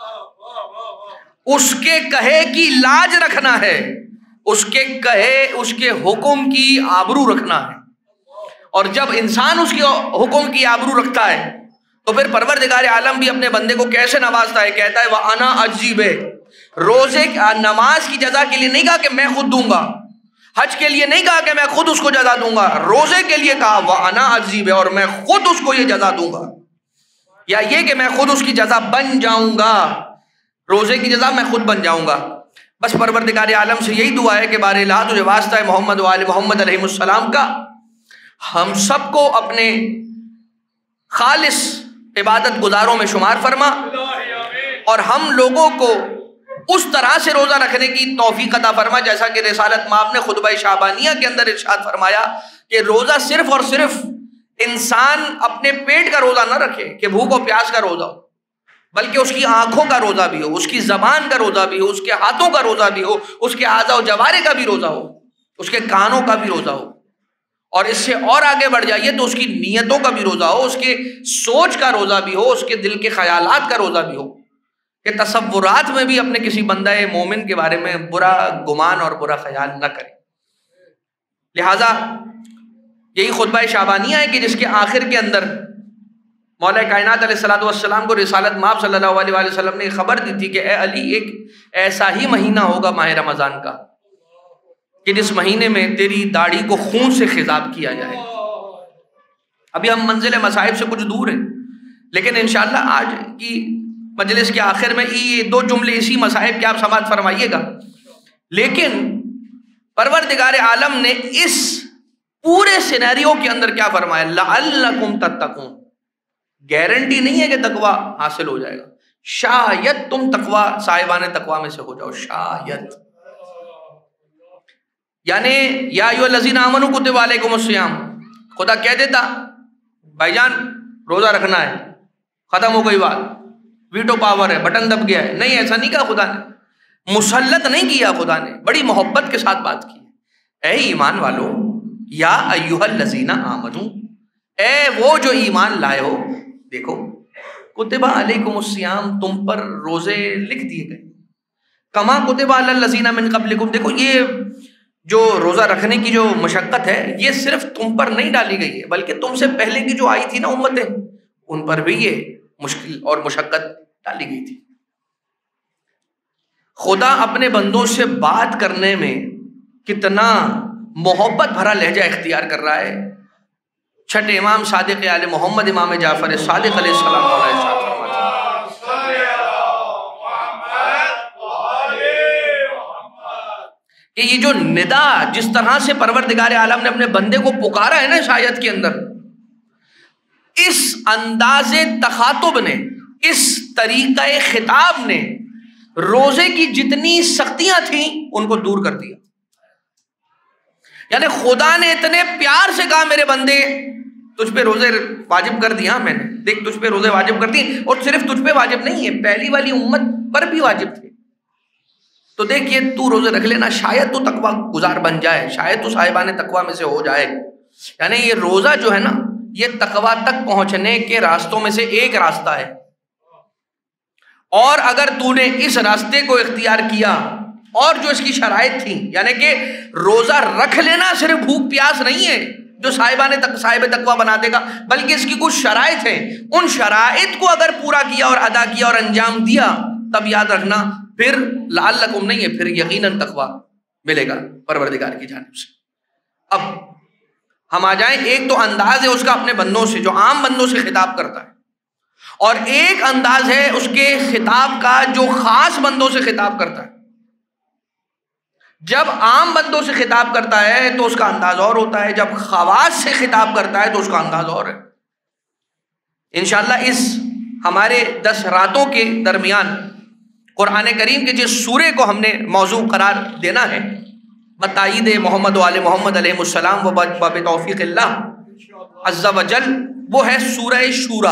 اس کے کہے کی لاج رکھنا ہے، اس کے کہے اس کے حکم کی آبرو رکھنا ہے۔ اور جب انسان اس کے حکم کی آبرو رکھتا ہے تو پھر پروردگار عالم بھی اپنے بندے کو کیسے نوازتا ہے، کہتا ہے وَأَنَا أَجْزِي بِهِ۔ روزے نماز کی جزا کے لیے نہیں کہا کہ میں خود دوں گا، حج کے لیے نہیں کہا کہ میں خود اس کو جزا دوں گا، روزے کے لیے کہا وَأَنَا أَجْزِي بِهِ، اور میں خود اس کو یہ جزا دوں گا، یا یہ کہ میں خود اس کی جزا بن جاؤں گا، روزے کی جزا میں خود بن جاؤں گا۔ بس پروردگار عالم سے یہی دعا ہے کہ بار الہ تجھے واسطہ ہے محمد و آل محمد علیہ السلام کا، ہم سب کو اپنے خالص عبادت گزاروں میں شمار فرما، اور ہم لوگوں کو اس طرح سے روزہ رکھنے کی توفیق عطا فرما جیسا کہ رسالت مآب نے خطبہ شعبانیہ کے اندر ارشاد فرمایا کہ روزہ صرف اور صرف انسان اپنے پیٹ کا روزہ نہ رکھے کہ بھوک و پیاس کا روزہ ہو، بلکہ اس کی آنکھوں کا روزہ بھی ہو، اس کی زبان کا روزہ بھی ہو، اس کے ہاتھوں کا روزہ بھی ہو، اس کے اعضاء و جوارح کا بھی روزہ ہو، اس کے کانوں کا بھی روزہ ہو، اور اس سے اور آگے بڑھ جائیے تو اس کی نیتوں کا بھی روزہ ہو، اس کے سوچ کا روزہ بھی ہو، اس کے دل کے خیالات کا روزہ بھی ہو، کہ تصورات میں بھی اپنے کسی بندہ مومن کے بارے میں برا گمان اور برا خیال نہ کرے۔ لہٰذا یہی خطبہ شعبانیہ ہے کہ جس کے آخر کے اندر مولا کائنات علیہ الصلوۃ والسلام کو رسالت مآب صلی اللہ علیہ وآلہ وسلم نے خبر دی تھی کہ اے علی ایک ایسا ہی مہینہ ہوگا ماہ رمضان کا کہ جس مہینے میں تیری داڑھی کو خون سے خضاب کیا جائے۔ ابھی ہم منزل مصائب سے کچھ دور ہیں، لیکن انشاءاللہ آج کی مجلس کے آخر میں یہ دو جملے اسی مصائب کے آپ سماعت فرمائیے گا۔ لیکن پروردگار عالم نے اس پورے سینیریو کے اندر کیا فرمایا؟ لعلکم تتقون، گارنٹی نہیں ہے کہ تقوی حاصل ہو جائے گا، شاید تم تقوی صاحبان تقوی میں سے ہو جاؤ، شاید۔ یعنی یا ایھا الذین آمنوا کتب علیکم الصیام، خدا کہہ دیتا بھائی جان روزہ رکھنا ہے، ختم ہو گئی بات، ویٹو پاور ہے، بٹن دب گیا ہے۔ نہیں، ایسا نہیں کہا خدا نے، مسلط نہیں کیا خدا نے، بڑی محبت کے ساتھ بات کی۔ اے ایمان والو، یا ایھا الذین آمنوا، اے وہ جو ایمان لائے ہو، دیکھو کتب علیکم الصیام، تم پر روزے لکھ دیے گئے، کما کتب علی الذین من قبلکم، دیکھو یہ جو روزہ رکھنے کی جو مشقت ہے یہ صرف تم پر نہیں ڈالی گئی ہے، بلکہ تم سے پہلے کی جو آئی تھی نا امتیں، ان پر بھی یہ مشکل اور مشقت ڈالی گئی تھی۔ خدا اپنے بندوں سے بات کرنے میں کتنا محبت بھرا لہجہ اختیار کر رہا ہے۔ چھٹے امام صادق آل محمد امام جعفر صادق علیہ السلام مولا ارشاد فرماتے ہیں کہ یہ جو ندا جس طرح سے پروردگار عالم نے اپنے بندے کو پکارا ہے نا اس آیت کے اندر، اس انداز تخاطب نے، اس طریقہ خطاب نے روزے کی جتنی سختیاں تھیں ان کو دور کر دیا۔ یعنی خدا نے اتنے پیار سے کہا میرے بندے تجھ پہ روزے واجب کر دیا میں نے، دیکھ تجھ پہ روزے واجب کر دیے، اور صرف تجھ پہ واجب نہیں ہے، پہلی والی امت پر بھی واجب تھے، تو دیکھیے تو روزے رکھ لینا، شاید تو تقوی گزار بن جائے، شاید تو صاحبان تقوی میں سے ہو جائے۔ یعنی یہ روزہ جو ہے نا یہ تقویٰ تک پہنچنے کے راستوں میں سے ایک راستہ ہے، اور اگر تو نے اس راستے کو اختیار کیا اور جو اس کی شرائط تھیں، یعنی کہ روزہ رکھ لینا صرف بھوک پیاس نہیں ہے جو صاحبان تک صاحب تقویٰ بنا دے گا، بلکہ اس کی کچھ شرائط ہیں، ان شرائط کو اگر پورا کیا اور ادا کیا اور انجام دیا، تب یاد رکھنا پھر لعلکم نہیں ہے، پھر یقیناً تقویٰ ملے گا پروردگار کی جانب سے۔ اب ہم آ جائیں، ایک تو انداز ہے اس کا اپنے بندوں سے جو عام بندوں سے خطاب کرتا ہے، اور ایک انداز ہے اس کے خطاب کا جو خاص بندوں سے خطاب کرتا ہے۔ جب عام بندوں سے خطاب کرتا ہے تو اس کا انداز اور ہوتا ہے، جب خواص سے خطاب کرتا ہے تو اس کا انداز اور ہے۔ انشاءاللہ اس ہمارے دس راتوں کے درمیان قرآن کریم کے جس سورے کو ہم نے موضوع قرار دینا ہے بتائید محمد و آل محمد علیہ السلام و بتوفیق اللہ عز و جل، وہ ہے سورہ شورا۔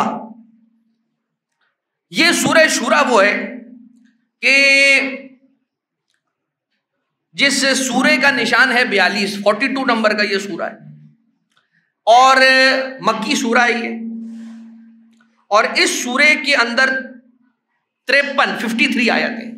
یہ سورہ شورا وہ ہے کہ جس سورے کا نشان ہے بیالیس، فورٹی ٹو نمبر کا یہ سورہ ہے، اور مکی سورہ ہے یہ، اور اس سورے کے اندر تریپن ففٹی تھری آیتیں ہیں۔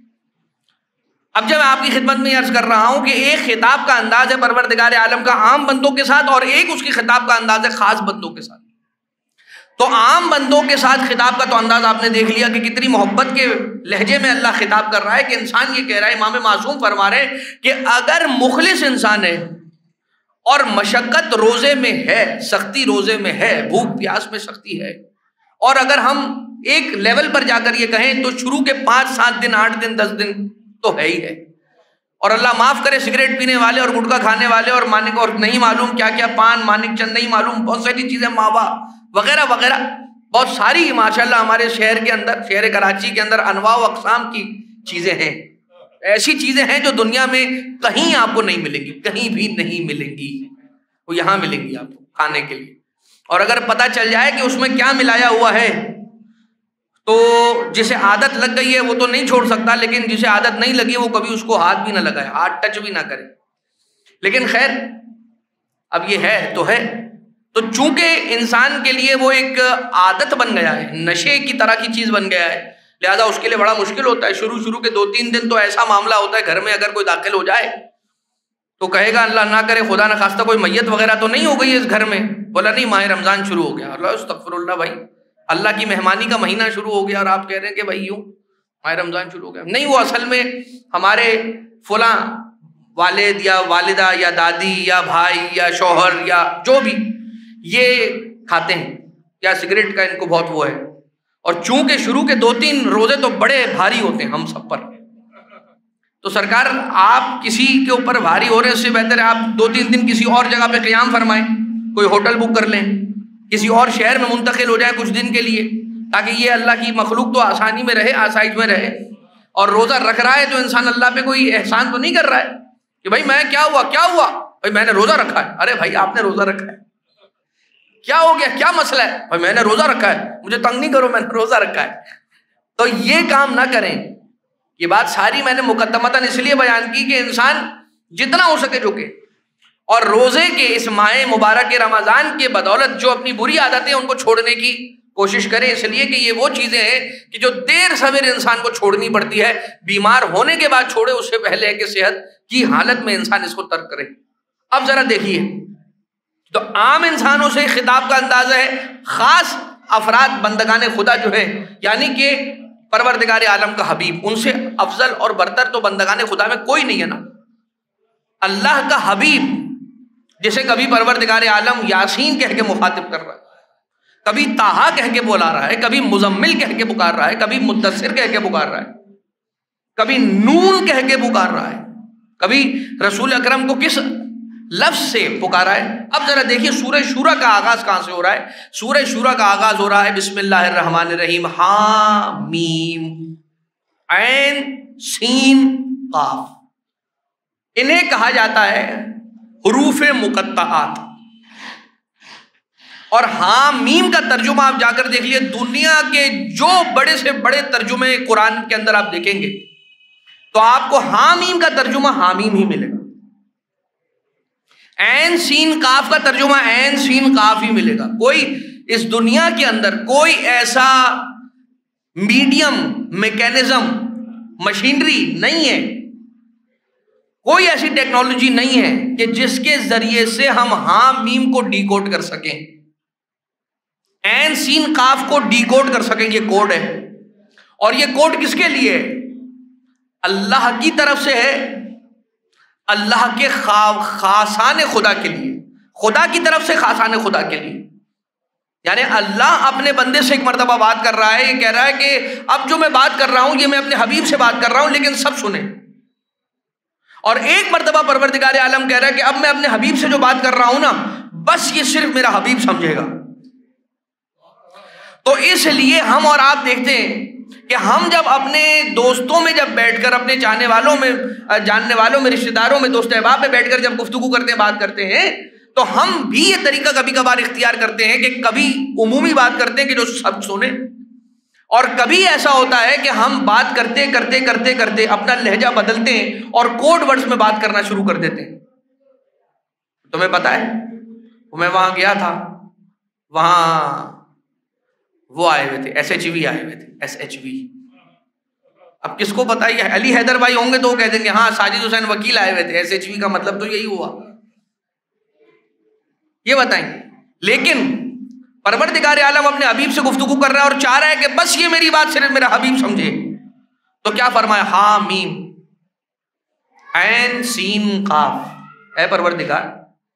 اب جب میں آپ کی خدمت میں عرض کر رہا ہوں کہ ایک خطاب کا انداز ہے پروردگار عالم کا عام بندوں کے ساتھ، اور ایک اس کی خطاب کا انداز ہے خاص بندوں کے ساتھ، تو عام بندوں کے ساتھ خطاب کا تو انداز آپ نے دیکھ لیا کہ کتنی محبت کے لہجے میں اللہ خطاب کر رہا ہے، کہ انسان یہ کہہ رہا ہے، امام معصوم فرما رہے ہیں کہ اگر مخلص انسان ہے اور مشقت روزے میں ہے، سختی روزے میں ہے، بھوک پیاس میں سختی ہے، اور اگر ہم ایک لیول پر جا کر یہ کہیں تو شروع کے پانچ سات دن آٹھ دن دس دن تو ہے ہی ہے، اور اللہ معاف کرے سگریٹ پینے والے اور گٹکا کھانے والے اور مانک اور نہیں معلوم کیا کیا پان مانک چند نہیں معلوم بہت ساری چیزیں ماوا وغیرہ وغیرہ بہت ساری ماشاءاللہ ہمارے شہر کے اندر، شہر کراچی کے اندر انواع و اقسام کی چیزیں ہیں، ایسی چیزیں ہیں جو دنیا میں کہیں آپ کو نہیں ملیں گی، کہیں بھی نہیں ملیں گی، وہ یہاں ملیں گی آپ کو کھانے کے لیے، اور اگر پتہ چل جائے کہ اس میں کیا ملایا ہوا ہے تو جسے عادت لگ گئی ہے وہ تو نہیں چھوڑ سکتا، لیکن جسے عادت نہیں لگی وہ کبھی اس کو ہاتھ بھی نہ لگائے، ہاتھ ٹچ بھی نہ کرے۔ لیکن خیر اب یہ ہے تو ہے، تو چونکہ انسان کے لیے وہ ایک عادت بن گیا ہے، نشے کی طرح کی چیز بن گیا ہے، لہذا اس کے لیے بڑا مشکل ہوتا ہے۔ شروع شروع کے دو تین دن تو ایسا معاملہ ہوتا ہے، گھر میں اگر کوئی داخل ہو جائے تو کہے گا اللہ نہ کرے خدا نہ خواستہ کوئی میت وغیرہ تو نہیں ہو گئی اس گھر میں، بولا نہیں ماہ رمضان شروع ہو گیا، اللہ استغفر اللہ، بھائی اللہ کی مہمانی کا مہینہ شروع ہو گیا اور آپ کہہ رہے ہیں کہ بھائی یوں ماہ رمضان شروع ہو گیا۔ نہیں، وہ اصل میں ہمارے فلاں والد یا والدہ یا دادی یا بھائی یا شوہر یا جو بھی یہ کھاتے ہیں، یا سگریٹ کا ان کو بہت وہ ہے، اور چونکہ شروع کے دو تین روزے تو بڑے بھاری ہوتے ہیں ہم سب پر، تو سرکار آپ کسی کے اوپر بھاری ہو رہے ہیں، اس سے بہتر ہے آپ دو تین دن کسی اور جگہ پہ قیام فرمائیں، کوئی ہوٹل بک کر لیں، کسی اور شہر میں منتقل ہو جائیں کچھ دن کے لیے، تاکہ یہ اللہ کی مخلوق تو آسانی میں رہے، آسائش میں رہے، اور روزہ رکھ رہا ہے تو انسان اللہ پہ کوئی احسان تو نہیں کر رہا ہے کہ بھائی میں کیا ہوا کیا ہوا بھائی میں نے روزہ رکھا ہے، ارے بھائی آپ نے روزہ رکھا ہے، کیا ہو گیا کیا مسئلہ ہے، بھائی میں نے روزہ رکھا ہے، مجھے تنگ نہیں کرو میں نے روزہ رکھا ہے۔ تو یہ کام نہ کریں، یہ بات ساری میں نے مقدمتاً اس لیے بیان کی کہ انسان جتنا ہو سکے جھکے، اور روزے کے اس ماہ مبارک رمضان کے بدولت جو اپنی بری عادتیں ان کو چھوڑنے کی کوشش کرے، اس لیے کہ یہ وہ چیزیں ہیں کہ جو دیر سویر انسان کو چھوڑنی پڑتی ہے، بیمار ہونے کے بعد چھوڑے، اس سے پہلے ہے کہ صحت کی حالت میں انسان اس کو ترک کرے۔ اب ذرا دیکھیے، تو عام انسانوں سے خطاب کا انداز ہے، خاص افراد بندگان خدا جو ہے، یعنی کہ پروردگار عالم کا حبیب، ان سے افضل اور برتر تو بندگان خدا میں کوئی نہیں ہے نا۔ اللہ کا حبیب جسے کبھی پروردگار عالم یاسین کہہ کے مخاطب کر رہا ہے، کبھی طٰہٰ کہہ کے بلا رہا ہے، کبھی مزمل کہہ کے پکار رہا ہے، کبھی مدثر کہہ کے پکار رہا ہے، کبھی نون کہہ کے پکار رہا ہے، کبھی رسول اکرم کو کس لفظ سے پکارا ہے۔ اب ذرا دیکھیے سورہ شورا کا آغاز کہاں سے ہو رہا ہے۔ سورہ شورا کا آغاز ہو رہا ہے بسم اللہ الرحمن الرحیم، ہاں میم عین سین قاف، انہیں کہا جاتا ہے حروف مقطعات، اور ہاں میم کا ترجمہ آپ جا کر دیکھ لیے، دنیا کے جو بڑے سے بڑے ترجمے قرآن کے اندر آپ دیکھیں گے تو آپ کو ہاں میم کا ترجمہ حامیم ہی ملے گا، عین سین قاف کا ترجمہ عین سین قاف ہی ملے گا. کوئی اس دنیا کے اندر کوئی ایسا میڈیم، میکینزم، مشینری نہیں ہے، کوئی ایسی ٹیکنالوجی نہیں ہے کہ جس کے ذریعے سے ہم ہاں میم کو ڈی کوڈ کر سکیں، عین سین قاف کو ڈی کوڈ کر سکیں. یہ کوڈ ہے، اور یہ کوڈ کس کے لیے؟ اللہ کی طرف سے ہے، اللہ کے خاصان خدا کے لیے، خدا کی طرف سے خاصان خدا کے لیے. یعنی اللہ اپنے بندے سے ایک مرتبہ بات کر رہا ہے، یہ کہہ رہا ہے کہ اب جو میں بات کر رہا ہوں یہ میں اپنے حبیب سے بات کر رہا ہوں، لیکن سب سنیں. اور ایک مرتبہ پروردگار عالم کہہ رہا ہے کہ اب میں اپنے حبیب سے جو بات کر رہا ہوں نا، بس یہ صرف میرا حبیب سمجھے گا. تو اس لیے ہم اور آپ دیکھتے ہیں کہ ہم جب اپنے دوستوں میں جب بیٹھ کر، اپنے چاہنے والوں میں، جاننے والوں میں، رشتہ داروں میں، دوست احباب میں بیٹھ کر جب گفتگو کرتے ہیں، بات کرتے ہیں، تو ہم بھی یہ طریقہ کبھی کبھار اختیار کرتے ہیں کہ کبھی عمومی بات کرتے ہیں کہ جو سب سنیں، اور کبھی ایسا ہوتا ہے کہ ہم بات کرتے کرتے کرتے کرتے اپنا لہجہ بدلتے ہیں اور کوڈ ورڈز میں بات کرنا شروع کر دیتے ہیں. تمہیں پتا ہے میں وہاں گیا تھا، وہاں وہ آئے ہوئے تھے، ایس ایچ وی آئے ہوئے تھے، ایس ایچ وی. اب کس کو پتا ہے؟ علی حیدر بھائی ہوں گے تو وہ کہہ دیں گے ہاں ساجد حسین وکیل آئے ہوئے تھے، ایس ایچ وی کا مطلب تو یہی ہوا. یہ بتائیں. لیکن پروردگار عالم اپنے حبیب سے گفتگو کر رہا ہے اور چاہ رہا ہے کہ بس یہ میری بات صرف میرا حبیب سمجھے. تو کیا فرمایا؟ ہا میم عین سین قاف. اے پروردگار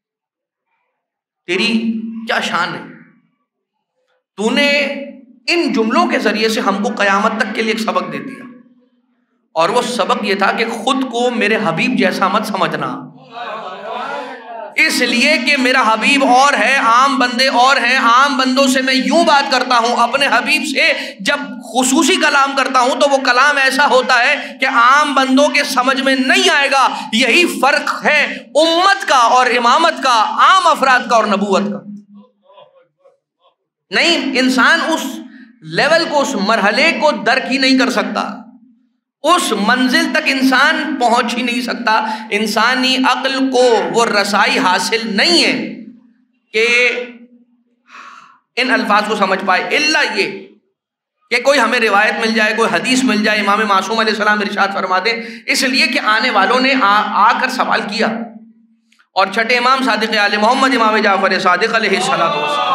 تیری کیا شان ہے، تو نے ان جملوں کے ذریعے سے ہم کو قیامت تک کے لیے ایک سبق دے دیا، اور وہ سبق یہ تھا کہ خود کو میرے حبیب جیسا مت سمجھنا، اس لیے کہ میرا حبیب اور ہے، عام بندے اور ہیں. عام بندوں سے میں یوں بات کرتا ہوں، اپنے حبیب سے جب خصوصی کلام کرتا ہوں تو وہ کلام ایسا ہوتا ہے کہ عام بندوں کے سمجھ میں نہیں آئے گا. یہی فرق ہے امت کا اور امامت کا، عام افراد کا اور نبوت کا. نہیں، انسان اس لیول کو، اس مرحلے کو درک ہی نہیں کر سکتا، اس منزل تک انسان پہنچ ہی نہیں سکتا. انسانی عقل کو وہ رسائی حاصل نہیں ہے کہ ان الفاظ کو سمجھ پائے، الا یہ کہ کوئی ہمیں روایت مل جائے، کوئی حدیث مل جائے. امام معصوم علیہ السلام ارشاد فرما دیں، اس لیے کہ آنے والوں نے آ, آ کر سوال کیا، اور چھٹے امام صادق آل محمد امام جعفر صادق علیہ السلام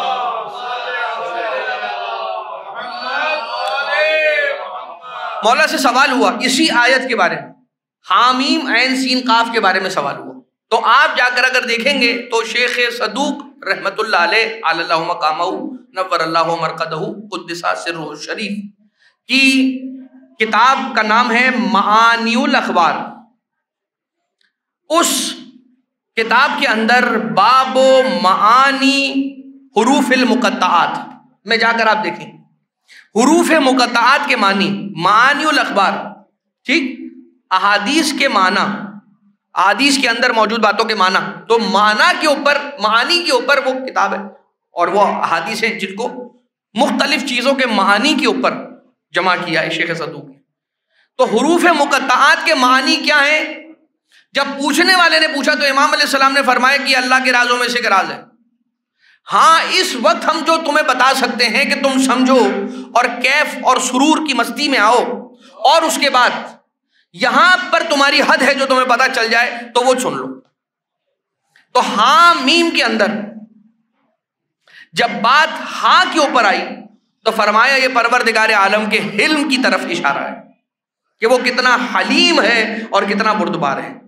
مولا سے سوال ہوا اسی آیت کے بارے میں، حامیم عین سین قاف کے بارے میں سوال ہوا. تو آپ جا کر اگر دیکھیں گے تو شیخ صدوق رحمت اللہ علیہ علی اللہ مقامہ نور اللہ مرقدہ قدس سرہ الشریف کی کتاب کا نام ہے معانی الاخبار. اس کتاب کے اندر باب معانی حروف المقطعات میں جا کر آپ دیکھیں، حروف مقطعات کے معنی، معانی الاخبار، ٹھیک، احادیث کے معنی، احادیث کے اندر موجود باتوں کے معنی. تو معنی کے اوپر، معانی کے اوپر وہ کتاب ہے، اور وہ احادیث ہیں جن کو مختلف چیزوں کے معانی کے اوپر جمع کیا ہے شیخ صدوق نے. تو حروف مقطعات کے معنی کیا ہیں؟ جب پوچھنے والے نے پوچھا تو امام علیہ السلام نے فرمایا کہ اللہ کے رازوں میں سے ایک راز ہے. ہاں اس وقت ہم جو تمہیں بتا سکتے ہیں کہ تم سمجھو اور کیف اور سرور کی مستی میں آؤ، اور اس کے بعد یہاں پر تمہاری حد ہے جو تمہیں پتا چل جائے تو وہ سن لو. تو ہاں میم کے اندر جب بات ہاں کے اوپر آئی تو فرمایا یہ پروردگار عالم کے حلم کی طرف اشارہ ہے کہ وہ کتنا حلیم ہے اور کتنا بردبار ہے.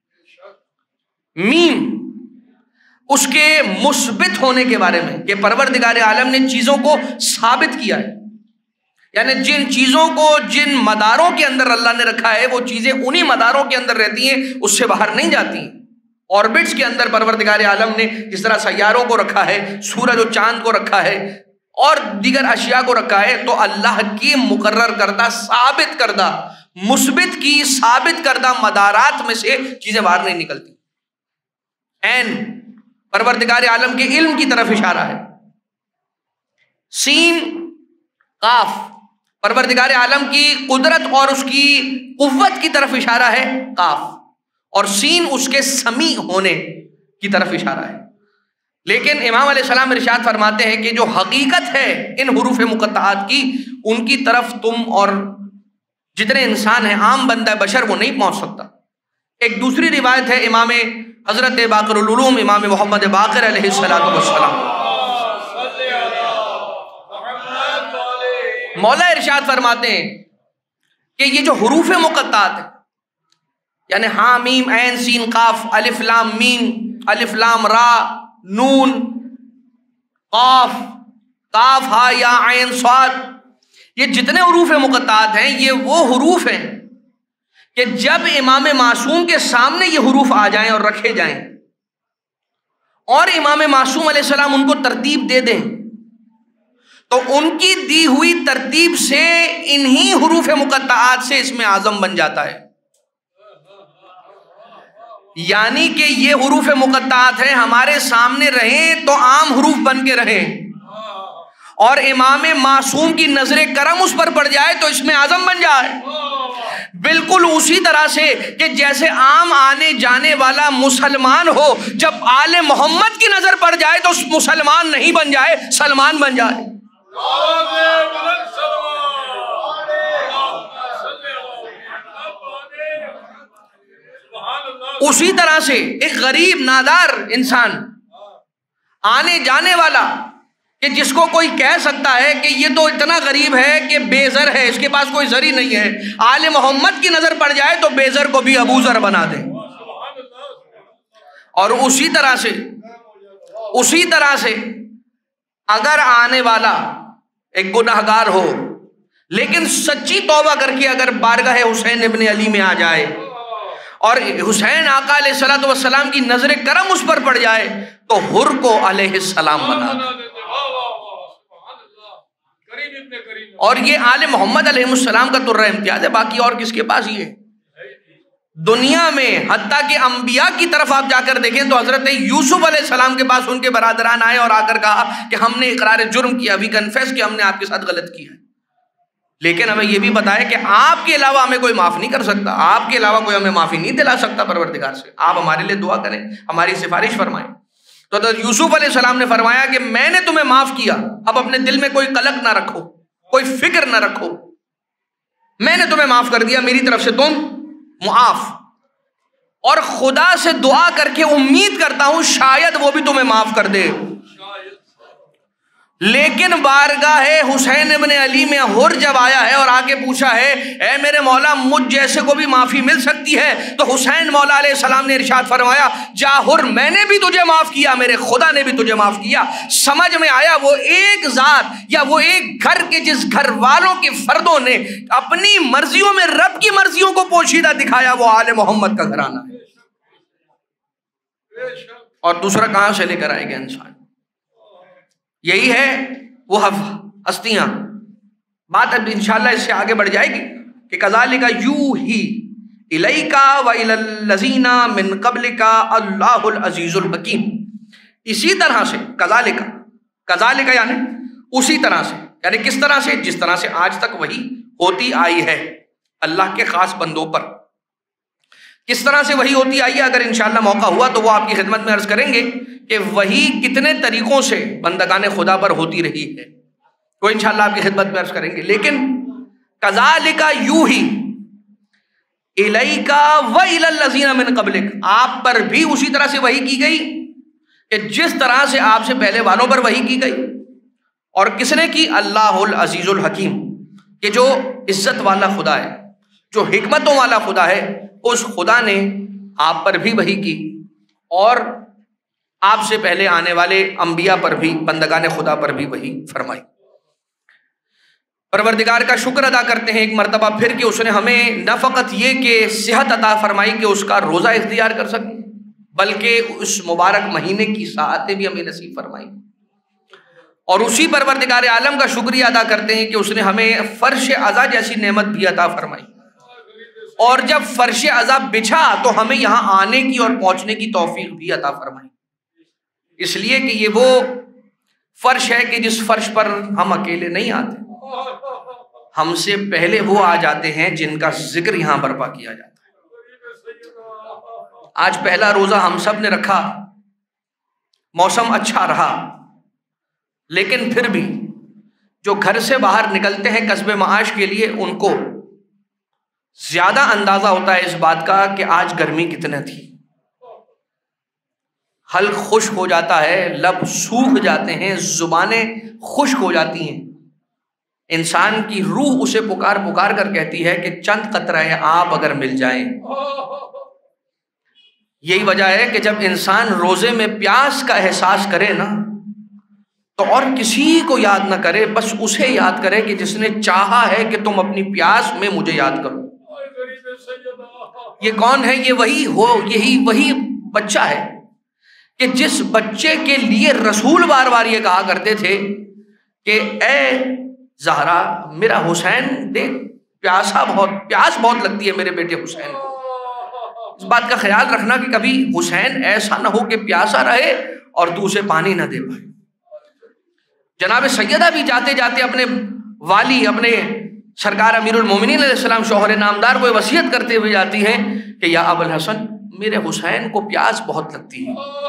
میم اس کے مثبت ہونے کے بارے میں کہ پروردگار عالم نے چیزوں کو ثابت کیا ہے، یعنی جن چیزوں کو جن مداروں کے اندر اللہ نے رکھا ہے وہ چیزیں انہی مداروں کے اندر رہتی ہیں، اس سے باہر نہیں جاتی. آربٹس کے اندر پروردگار عالم نے جس طرح سیاروں کو رکھا ہے، سورج و چاند کو رکھا ہے اور دیگر اشیاء کو رکھا ہے، تو اللہ کی مقرر کردہ، ثابت کردہ، مثبت کی ثابت کردہ مدارات میں سے چیزیں باہر نہیں نکلتی. این پروردگار عالم کے علم کی طرف اشارہ ہے. سین قاف پروردگار عالم کی قدرت اور اس کی قوت کی طرف اشارہ ہے قاف، اور سین اس کے سمیع ہونے کی طرف اشارہ ہے. لیکن امام علیہ السلام ارشاد فرماتے ہیں کہ جو حقیقت ہے ان حروف مقطعات کی، ان کی طرف تم اور جتنے انسان ہیں، عام بندہ بشر، وہ نہیں پہنچ سکتا. ایک دوسری روایت ہے امام حضرت باقر العلوم امام محمد باقر علیہ السلام، مولا ارشاد فرماتے ہیں کہ یہ جو حروف مقطعات ہیں، یعنی ہاں میم عین سین قاف الف لام میم الف لام را نون قاف کاف ہا یا عین صاد، یہ جتنے حروف مقطعات ہیں یہ وہ حروف ہیں کہ جب امام معصوم کے سامنے یہ حروف آ جائیں اور رکھے جائیں اور امام معصوم علیہ السلام ان کو ترتیب دے دیں تو ان کی دی ہوئی ترتیب سے انہی حروف مقطعات سے اسم اعظم بن جاتا ہے. یعنی کہ یہ حروف مقطعات ہیں، ہمارے سامنے رہیں تو عام حروف بن کے رہیں، اور امام معصوم کی نظر کرم اس پر پڑ جائے تو اسم اعظم بن جائے. بالکل اسی طرح سے کہ جیسے عام آنے جانے والا مسلمان ہو، جب آل محمد کی نظر پڑ جائے تو مسلمان نہیں بن جائے، سلمان بن جائے. اسی طرح سے ایک غریب نادار انسان، آنے جانے والا، کہ جس کو کوئی کہہ سکتا ہے کہ یہ تو اتنا غریب ہے کہ بے زر ہے، اس کے پاس کوئی زر ہی نہیں ہے، آل محمد کی نظر پڑ جائے تو بے زر کو بھی ابو زر بنا دے. اور اسی طرح سے اسی طرح سے اگر آنے والا ایک گناہگار ہو لیکن سچی توبہ کر کے اگر بارگاہ حسین ابن علی میں آ جائے اور حسین آقا علیہ الصلوۃ والسلام کی نظر کرم اس پر پڑ جائے تو حر کو علیہ السلام بنا دے. اور یہ آل محمد علیہ السلام کا ترہ امتیاز ہے، باقی اور کس کے پاس یہ ہے دنیا میں؟ حتیٰ کہ انبیاء کی طرف آپ جا کر دیکھیں تو حضرت یوسف علیہ السلام کے پاس ان کے برادران آئے اور آ کر کہا کہ ہم نے اقرار جرم کیا، وی کنفیس کہ ہم نے آپ کے ساتھ غلط کیا ہے، لیکن ہمیں یہ بھی بتایا کہ آپ کے علاوہ ہمیں کوئی معاف نہیں کر سکتا، آپ کے علاوہ کوئی ہمیں معافی نہیں دلا سکتا پروردگار سے، آپ ہمارے لیے دعا کریں، ہماری سفارش فرمائیں. تو حضرت یوسف علیہ السلام نے فرمایا کہ میں نے تمہیں معاف کیا، اب اپنے دل میں کوئی قلق نہ رکھو، کوئی فکر نہ رکھو، میں نے تمہیں معاف کر دیا، میری طرف سے تم معاف، اور خدا سے دعا کر کے امید کرتا ہوں شاید وہ بھی تمہیں معاف کر دے. لیکن بارگاہ حسین ابن علی میں حر جب آیا ہے اور آ کے پوچھا ہے اے میرے مولا مجھ جیسے کو بھی معافی مل سکتی ہے، تو حسین مولا علیہ السلام نے ارشاد فرمایا جا حر، میں نے بھی تجھے معاف کیا، میرے خدا نے بھی تجھے معاف کیا. سمجھ میں آیا وہ ایک ذات یا وہ ایک گھر کے جس گھر والوں کے فردوں نے اپنی مرضیوں میں رب کی مرضیوں کو پوشیدہ دکھایا وہ آل محمد کا گھرانہ ہے. اور دوسرا کہاں سے لے کر آئے گا انسان؟ یہی ہے وہ ہستیاں. بات اب انشاءاللہ اس سے آگے بڑھ جائے گی کہ کذالک یوحی الیک و الی الذین من قبلک اللہ العزیز الحکیم. اسی طرح سے کذالک کذالک یعنی اسی طرح سے، یعنی کس طرح سے؟ جس طرح سے آج تک وحی ہوتی آئی ہے اللہ کے خاص بندوں پر. کس طرح سے وحی ہوتی آئی ہے؟ اگر انشاءاللہ موقع ہوا تو وہ آپ کی خدمت میں عرض کریں گے کہ وحی کتنے طریقوں سے بندگان خدا پر ہوتی رہی ہے، وہ انشاءاللہ آپ کی خدمت میں عرض کریں گے. لیکن کذالک یوحی الیک و الی الذین من قبلک، آپ پر بھی اسی طرح سے وحی کی گئی کہ جس طرح سے آپ سے پہلے والوں پر وحی کی گئی. اور کس نے کی؟ اللہ العزیز الحکیم، کہ جو عزت والا خدا ہے، جو حکمتوں والا خدا ہے، اس خدا نے آپ پر بھی وحی کی اور آپ سے پہلے آنے والے انبیاء پر بھی، بندگان خدا پر بھی وحی فرمائی. پروردگار کا شکر ادا کرتے ہیں ایک مرتبہ پھر کہ اس نے ہمیں نہ فقط یہ کہ صحت عطا فرمائی کہ اس کا روزہ اختیار کر سکیں، بلکہ اس مبارک مہینے کی ساعتیں بھی ہمیں نصیب فرمائی. اور اسی پروردگار عالم کا شکریہ ادا کرتے ہیں کہ اس نے ہمیں فرش عزا جیسی نعمت بھی عطا فرمائی، اور جب فرش عزا بچھا تو ہمیں یہاں آنے کی اور پہنچنے کی توفیق بھی عطا فرمائی. اس لیے کہ یہ وہ فرش ہے کہ جس فرش پر ہم اکیلے نہیں آتے، ہم سے پہلے وہ آ جاتے ہیں جن کا ذکر یہاں برپا کیا جاتا ہے. آج پہلا روزہ ہم سب نے رکھا موسم اچھا رہا، لیکن پھر بھی جو گھر سے باہر نکلتے ہیں کسب معاش کے لیے ان کو زیادہ اندازہ ہوتا ہے اس بات کا کہ آج گرمی کتنے تھی. حلق خشک ہو جاتا ہے، لب سوکھ جاتے ہیں، زبانیں خشک ہو جاتی ہیں. انسان کی روح اسے پکار پکار کر کہتی ہے کہ چند قطرہ آب اگر مل جائیں. یہی وجہ ہے کہ جب انسان روزے میں پیاس کا احساس کرے نا تو اور کسی کو یاد نہ کرے، بس اسے یاد کرے کہ جس نے چاہا ہے کہ تم اپنی پیاس میں مجھے یاد کرو. یہ کون ہے؟ یہ وہی ہو یہی وہی بچہ ہے کہ جس بچے کے لیے رسول بار بار یہ کہا کرتے تھے کہ اے زہرا میرا حسین دیکھ پیاسا بہت پیاس بہت لگتی ہے میرے بیٹے حسین کو. اس بات کا خیال رکھنا کہ کبھی حسین ایسا نہ ہو کہ پیاسا رہے اور تو اسے پانی نہ دے پائے. جناب سیدہ بھی جاتے جاتے اپنے والی اپنے سرکار امیر المومنین علیہ السلام شوہر نامدار کو وصیت کرتے ہوئے جاتی ہیں کہ یا ابو الحسن میرے حسین کو پیاس بہت لگتی ہے،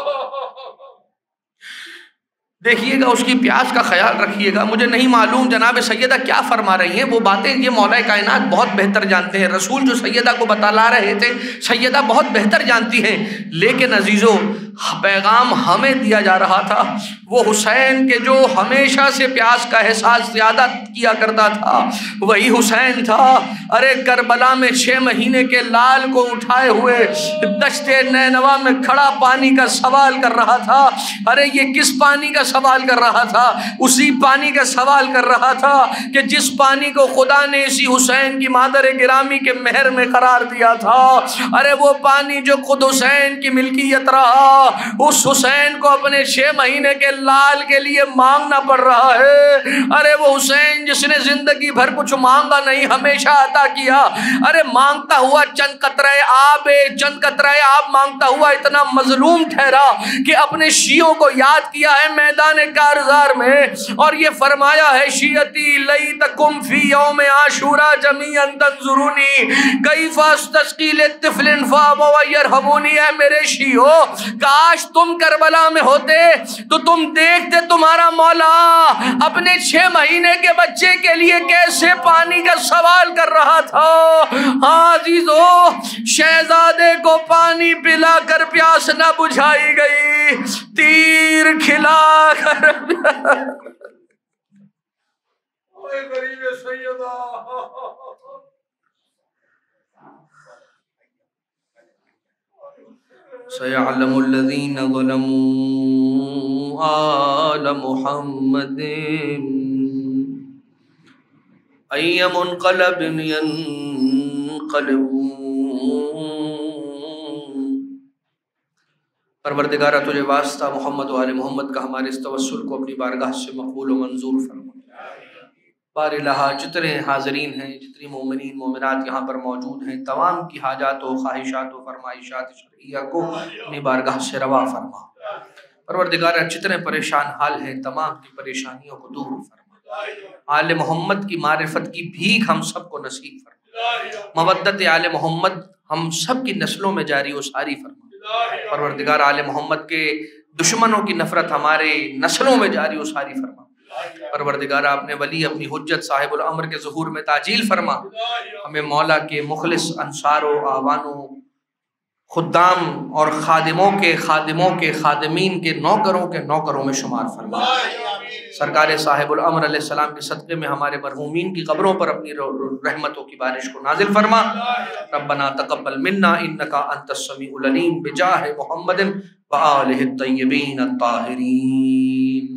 دیکھیے گا اس کی پیاس کا خیال رکھیے گا. مجھے نہیں معلوم جناب سیدہ کیا فرما رہی ہیں، وہ باتیں یہ مولا کائنات بہت بہتر جانتے ہیں. رسول جو سیدہ کو بتلا رہے تھے سیدہ بہت بہتر جانتی ہیں، لیکن عزیزو پیغام ہمیں دیا جا رہا تھا وہ حسین کے جو ہمیشہ سے پیاس کا احساس زیادہ کیا کرتا تھا وہی حسین تھا. ارے کربلا میں چھ مہینے کے لال کو اٹھائے ہوئے دشت نینوا میں کھڑا پانی کا سوال کر رہا تھا. ارے یہ کس پانی کا سوال کر رہا تھا؟ اسی پانی کا سوال کر رہا تھا کہ جس پانی کو خدا نے اسی حسین کی مادر گرامی کے مہر میں قرار دیا تھا. ارے وہ پانی جو خود حسین کی ملکیت رہا، اس حسین کو اپنے چھ مہینے کے لال کے لیے مانگنا پڑ رہا ہے. ارے وہ حسین جس نے زندگی بھر کچھ مانگا نہیں ہمیشہ عطا کیا، ارے مانگتا ہوا چند قطرہ آب چند قطرہ آب مانگتا ہوا اتنا مظلوم ٹھہرا کہ اپنے شیعوں کو یاد کیا ہے میدان کارزار میں اور یہ فرمایا ہے شیعتی لیتکم فی یوم عاشورا جمیعا تنظرونی کیف استسقی لطفل فابوا یرحمونی. اے میرے شیعو کاش تم کربلا میں ہوتے تو تم دیکھتے تمہارا مولا اپنے چھ مہینے کے بچے کے لیے کیسے پانی کا سوال کر رہا تھا. ہاں عزیزو شہزادے کو پانی پلا کر پیاس نہ بجھائی گئی، تیر کھلا کر سَيَعْلَمُ الَّذِينَ ظَلَمُوا آلَ مُحَمَّدٍ أَيَّ مُنْقَلَبٍ يَنْقَلِبُونَ. پروردگارہ تجھے واسطہ محمد و آل محمد کا ہمارے اس توسل کو اپنی بارگاہ سے مقبول و منظور فرما. بار الہا جتنے حاضرین ہیں، جتنی مومنین مومنات یہاں پر موجود ہیں، تمام کی حاجات و خواہشات و فرمائشات شرعیہ کو اپنی بارگاہ سے روا فرما. پروردگارہ جتنے پریشان حال ہیں تمام کی پریشانیوں کو دور فرما. آل محمد کی معرفت کی بھیک ہم سب کو نصیب فرما. مودت آل محمد ہم سب کی نسلوں میں جاری و ساری فرما. پروردگار آل محمد کے دشمنوں کی نفرت ہمارے نسلوں میں جاری و ساری فرما. پروردگارہ اپنے ولی اپنی حجت صاحب الامر کے ظہور میں تعجیل فرما. ہمیں مولا کے مخلص انصار و آوانوں خدام اور خادموں کے خادموں کے خادمین کے نوکروں کے نوکروں میں شمار فرما. سرکار صاحب الامر علیہ السلام کے صدقے میں ہمارے مرحومین کی قبروں پر اپنی رحمتوں کی بارش کو نازل فرما. ربنا تقبل منا انکا انت السمیع العلیم بجاہ محمد وآلہ الطیبین الطاہرین.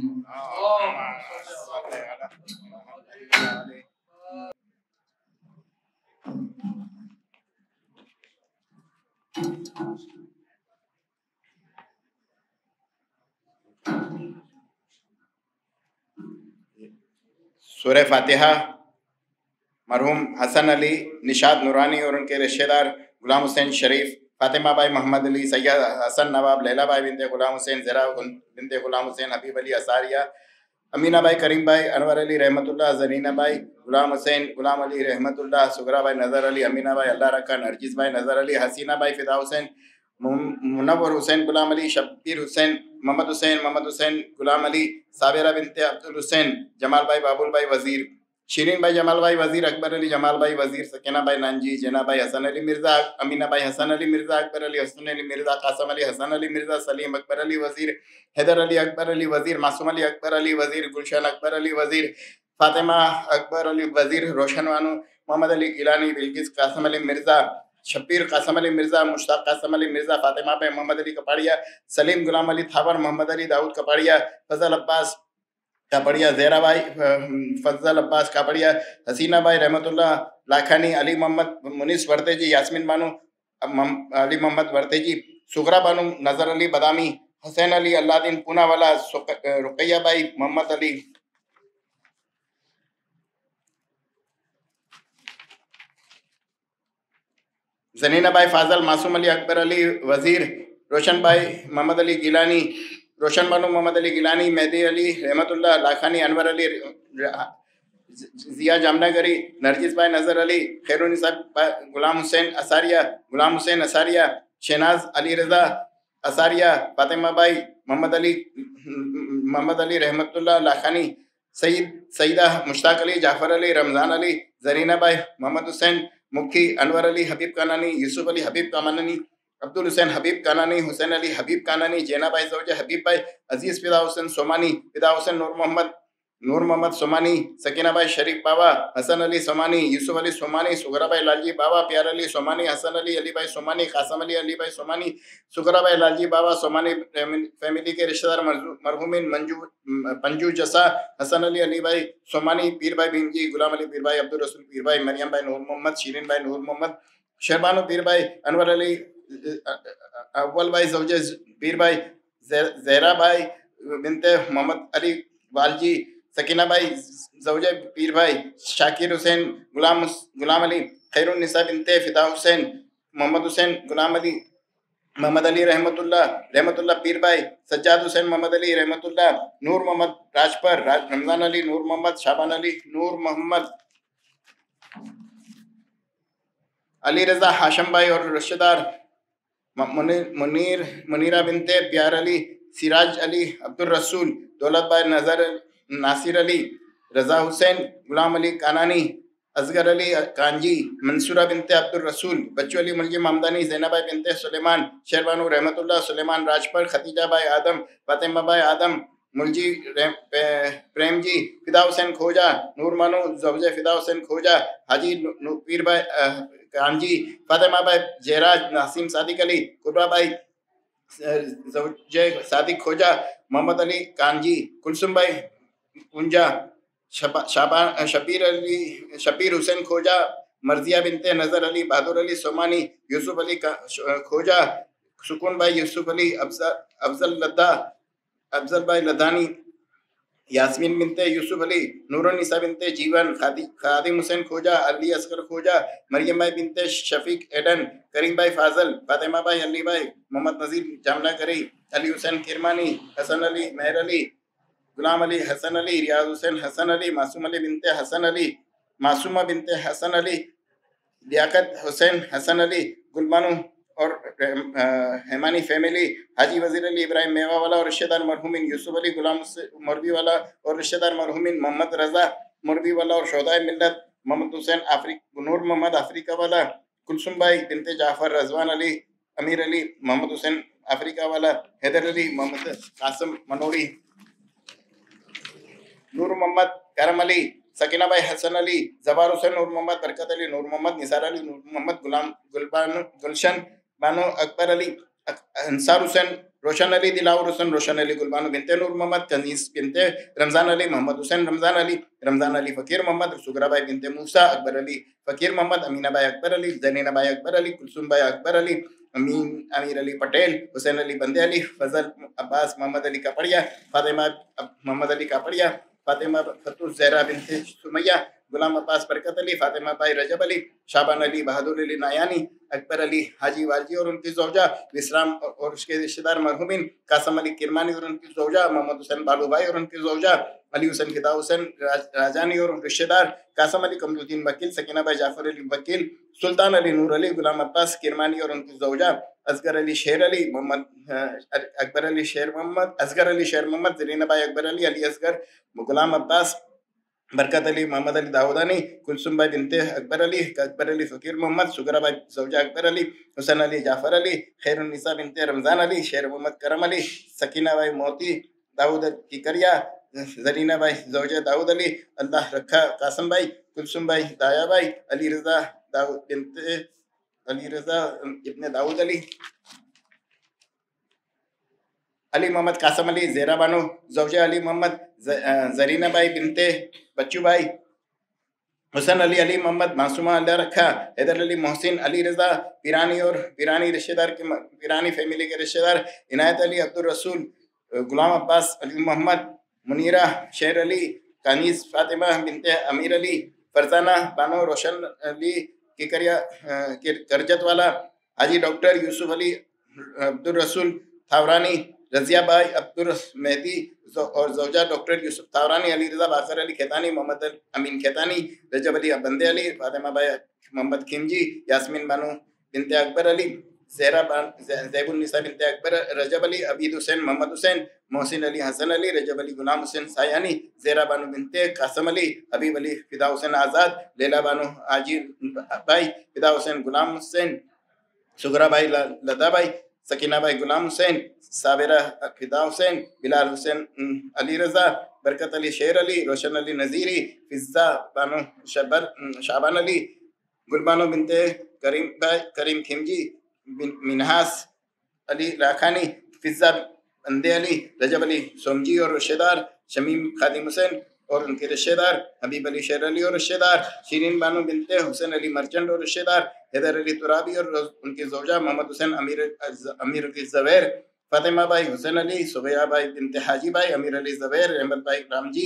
سورہ فاتحہ مرحوم حسن علی نشاد نورانی اور ان کے رشتہ دار غلام حسین شریف، فاطمہ بائی محمد علی، سید حسن نواب، لیلہ بائی بنت غلام حسین، زہرا بنت غلام حسین، حبیب علی اثاریہ، امینہ بائی کریم بائی، انور علی رحمت اللہ، زرینہ بائی، غلام حسین، غلام علی رحمت اللہ، سغرا بائی، نظر علی، امینہ بائی اللہ رکھا، نرجس بائی، نظر علی، حسینہ بائی، فدا حسین منور حسین غلام علی، شبیر حسین، محمد حسین محمد حسین غلام علی، صابرہ بنت عبدالحسین، جمال بھائی بابول بھائی وزیر، شیرین بھائی جمال بھائی وزیر، اکبر علی جمال بھائی وزیر، سکینہ بھائی نانجی، جینا بھائی حسن علی مرزا، امینہ بھائی حسن علی مرزا، اکبر علی حسن علی مرزا، قاسم علی حسن علی مرزا، سلیم اکبر علی وزیر، حیدر علی اکبر علی وزیر، معصوم علی اکبر علی وزیر، گلشن اکبر علی وزیر، فاطمہ اکبر علی وزیر، روشن بانو، محمد علی گیلانی، بلکیس قاسم علی مرزا، شبیر قاسم علی مرزا، مشتاق قاسم علی مرزا، فاطمہ بھائی محمد علی کپاڑیا، سلیم غلام علی تھاور، محمد علی داؤد کپاڑیا، فضل عباس کاپڑیا، زہرا بھائی فضل عباس کاپڑیا، حسینہ بھائی رحمت اللہ لاکھانی، علی محمد منیس ورتے جی، یاسمین بانو علی محمد ورتے جی، سغرا بانو نظر علی بادامی، حسین علی اللہ دین پونا والا، رقیہ بھائی محمد علی، زنینہ بھائی فاضل، معصوم علی اکبر علی وزیر، روشن بھائی محمد علی گیلانی، روشن بانو محمد علی گیلانی، مہدی علی رحمت اللہ لاکھانی، انور علی، ضیاء جامنہ گری، نرجس بھائی نظر علی، خیر النساء غلام حسین اساریہ، غلام حسین اساریہ، شہناز علی رضا اساریہ، فاطمہ بھائی محمد علی محمد علی رحمت اللہ لاکھانی، سعید سعیدہ مشتاق علی، جعفر علی، رمضان علی، زرینہ بھائی محمد حسین مکھی، انور علی حبیب کانانی، یوسف علی حبیب کانانی، عبد الحسین حبیب کانانی، حسین علی حبیب کانانی، جینا بھائی زوجہ حبیب بھائی، عزیز فدا حسین سومانی، فدا حسین نور محمد نور محمد سومانی، سکینہ بھائی شریف بابا، حسن علی سومانی، یوسف علی سومانی، سغرا بھائی لالجی بابا، پیار علی سومانی، حسن علی علی بھائی سومانی، قاسم علی علی بھائی سومانی، سغرا بھائی لالجی بابا سومانی، فیملی کے رشتہ دار مرحومین منجو پنجو جسا، حسن علی علی بھائی سومانی، پیر بھائی بھیمجی، غلام علی پیر بھائی، عبدالرسول پیر بھائی، مریم بھائی نور محمد، شیرین بھائی نور محمد، شہبانو پیر بھائی، انور علی اول بھائی زوجہ پیر بھائی، زہرا بھائی بنت محمد علی والجی، سکینہ بھائی زوجہ پیر بھائی، شاکر حسین غلام غلام علی، خیر النساء بنت فدا حسین، محمد حسین غلام علی، محمد علی رحمت اللہ رحمت اللہ پیر بھائی، سجاد حسین محمد علی رحمت اللہ، نور محمد راجپر، رمضان علی نور محمد، شابان علی نور محمد، علی رضا ہاشم بھائی اور رشتہ دار، منیر منیرہ بنت پیار علی، سراج علی عبدالرسول، دولت بھائی نظر ناصر علی، رضا حسین غلام علی کانانی، اصغر علی کانجی، منصورہ بنت عبدالرسول، بچو علی ملجم ممدانی، زینب بھائی بنت سلیمان، شیربانو رحمت اللہ، سلیمان راجپر، ختیجہ بھائی آدم، فاطمہ بھائی آدم ملجی، پریم جی، فدا حسین کھوجا، نور مانو زوجہ فدا حسین کھوجا، حاجی پیر بھائی کانجی، فاطمہ بھائی جیراج، ناسیم صادق علی، قربہ بھائی زوجہ صادق کھوجا، محمد علی کانجی، کلثوم بھائی کنجا، شابان شبیر علی شبیر حسین کھوجا، مرضیہ بنت نظر علی، بہادر علی سومانی، یوسف علی کھوجا، سکون بھائی یوسف علی، افضل لدھا افضل بھائی لدھانی، یاسمین بنت یوسف علی، نور النساء بنت جیون، خادم حسین کھوجا، علی اصغر کھوجا، مریم بھائی بنت شفیق ایڈن، کریم بھائی فاضل، فاطمہ بھائی علی بھائی، محمد نذیر جاملہ کری، علی حسین کرمانی، حسن علی مہر علی، غلام علی حسن علی، ریاض حسین حسن علی، معصوم علی بنت حسن علی، معصومہ بنت حسن علی، لیاقت حسین حسن علی، گلبانو اور ہیمانی فیملی، حاجی وزیر علی ابراہیم میوہ والا اور رشتہ دار مرحومین، یوسف علی غلام مربی والا اور رشتہ دار مرحومین، محمد رضا مربی والا اور شہدائے ملت، محمد حسین نور محمد افریقہ والا، کلثوم بھائی بنت جعفر، رضوان علی، امیر علی، محمد حسین افریقہ والا، حیدر علی، محمد قاسم منوڑی، نور محمد کرم علی، سکینہ بھائی حسن علی، زبار حسین نور محمد، برکت علی نور محمد، نثار علی نور محمد، غلام گلبانو گلشن بانو اکبر علی، انصار حسین، روشن علی، دلاور حسین روشن علی، گلبانو بنت نور محمد، کنیز بنت رمضان علی، محمد حسین رمضان علی، رمضان علی فقیر محمد، سغرا بھائی بنت موسیٰ، اکبر علی فقیر محمد، امینہ بھائی اکبر علی، زنینہ بھائی اکبر علی، کلثوم بھائی اکبر علی، امین امیر علی پٹیل، حسین علی بندے علی، فضل عباس محمد علی کاپڑیا، فاطمہ محمد علی کاپڑیا، فاطمہ فتح زہرا بنت سمیہ، غلام عباس برکت علی، فاطمہ بھائی رجب علی، شابان علی، بہادر علی نایانی، اکبر علی حاجی والجی اور ان کی زوجہ، وسرام اور اس کے رشتہ دار مرحومین، قاسم علی کرمانی اور ان کی زوجہ، محمد حسین بالو بھائی اور ان کی زوجہ، علی حسین فدا حسین راجانی اور رشتہ دار، قاسم علی قمر الدین وکیل، سکینہ بھائی جعفر علی وکیل، سلطان علی نور علی، غلام عباس کرمانی اور ان کی زوجہ، اصغر علی شیر علی، محمد اکبر علی شیر محمد، اصغر علی شیر محمد، زرینہ بائی اکبر علی، علی اصغر، غلام عباس، برکت علی، محمد علی داودانی، کلثوم بائی بنت اکبر علی، اکبر علی فقیر محمد، سگرا بائی زوجہ اکبر علی، حسن علی جعفر علی، خیر النساء بنت رمضان علی، شیر محمد کرم علی، سکینہ بائی موتی، داؤد کی کریا، زرینہ بائی زوجہ داؤد علی، اللہ رکھا قاسم بائی، کلثوم بائی دایا بائی، علی رضا داؤد بنت علی رضا ابن داؤد علی، علی محمد قاسم علی، زیرہ بانو زوجہ علی محمد، زرینہ بائی بنت بچو بائی، حسن علی، علی محمد، معصومہ اللہ رکھا، حیدر علی محسن، علی رضا، پیرانی اور پیرانی رشتہ دار کے پیرانی فیملی کے رشتہ دار، عنایت علی، عبد الرسول، غلام عباس، علی محمد، منیرہ، شیر علی، کانیز فاطمہ بنت امیر علی، فرزانہ بانو، روشن علی کیکریا کرجت والا، حاجی ڈاکٹر یوسف علی، عبد الرسول تھاورانی، رضیہ بائی عبد المہدی اور زوجہ ڈاکٹر یوسف تھاورانی، علی رضا باقر علی کھیتانی، محمد امین کھیتانی، رجب علی بندے علی، فاطمہ بائی محمد کھمجی، یاسمین بانو بنت اکبر علی، زہرا زیب النساء بنت اکبر، رجب علی، عبید حسین محمد حسین، محسن علی حسن علی، رجب علی غلام حسین سایانی، زہرا بانو بنت قاسم علی، حبیب علی فدا حسین آزاد، لیلا بانو حاجی بائی فدا حسین غلام حسین، سگرا بائی لدا بائی، سکینہ بائی غلام حسین، صابرہ فدا حسین، بلال حسین علی رضا، برکت علی شیر علی، روشن علی نذیری، فضا بانو شبر شعبان علی، گل بانو بنت کریم بائی کریم کھمجی، منہاس علی راکھانی، فضا بندے علی، رجب علی سومجی اور رشتہ دار، شمیم خادم حسین اور ان کے رشتہ دار، حبیب علی شیر علی اور رشتہ دار، شیرین بانو بنت حسین علی مرچنڈ اور رشتہ دار، حیدر علی ترابی اور ان کی زوجہ محمد حسین امیر امیر کی زویر، فاطمہ بائی حسین علی، سبیہ بائی بنت حاجی بائی، امیر علی زویر، احمد بائی رامجی،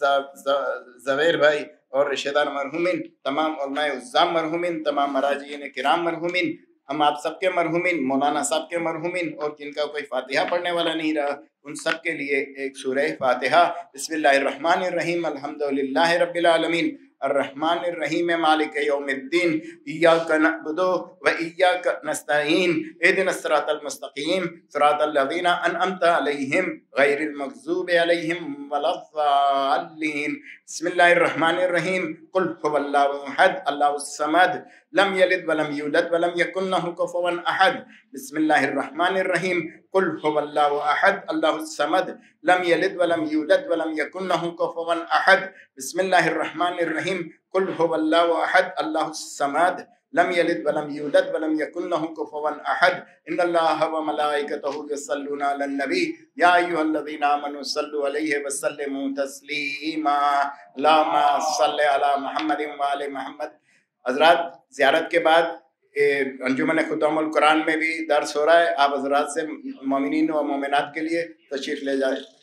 زویر بھائی اور رشتہ دار مرحومین، تمام علماء عظام مرحومین، تمام مراجعین کرام مرحومین، ہم آپ سب کے مرحومین، مولانا صاحب کے مرحومین، اور جن کا کوئی فاتحہ پڑھنے والا نہیں رہا ان سب کے لیے ایک سورہ فاتحہ۔ بسم اللہ الرحمن الرحیم، الحمدللہ رب العالمین، الرحمن الرحیم، مالک یوم الدین، ایاک نعبد و ایاک نستعین، اہدنا الصراط المستقیم، صراط الذین انعمت علیہم غیر المغضوب علیہم ولا الضالین۔ بسم اللہ الرحمن الرحیم، قل هو اللہ احد اللہ الصمد لم یلد ولم یولد ولم یکن لہ کفوا احد۔ بسم اللہ الرحمن الرحیم، قل هو اللہ احد اللہ الصمد لم یلد ولم یولد ولم یکن لہ کفوا احد۔ بسم اللہ الرحمن الرحیم، قل هو اللہ احد اللہ الصمد لم یلد ولم یولد ولم یکن لہ کفوا احد۔ ان اللہ وملائکتہ یصلون علی النبی یا ایھا الذین آمنوا صلوا علیہ وسلموا تسلیما، اللہم صل علی محمد وآل محمد۔ حضرات، زیارت کے بعد انجمن ختام القرآن میں بھی درس ہو رہا ہے، آپ حضرات سے مومنین و مومنات کے لیے تشریف لے جائیں۔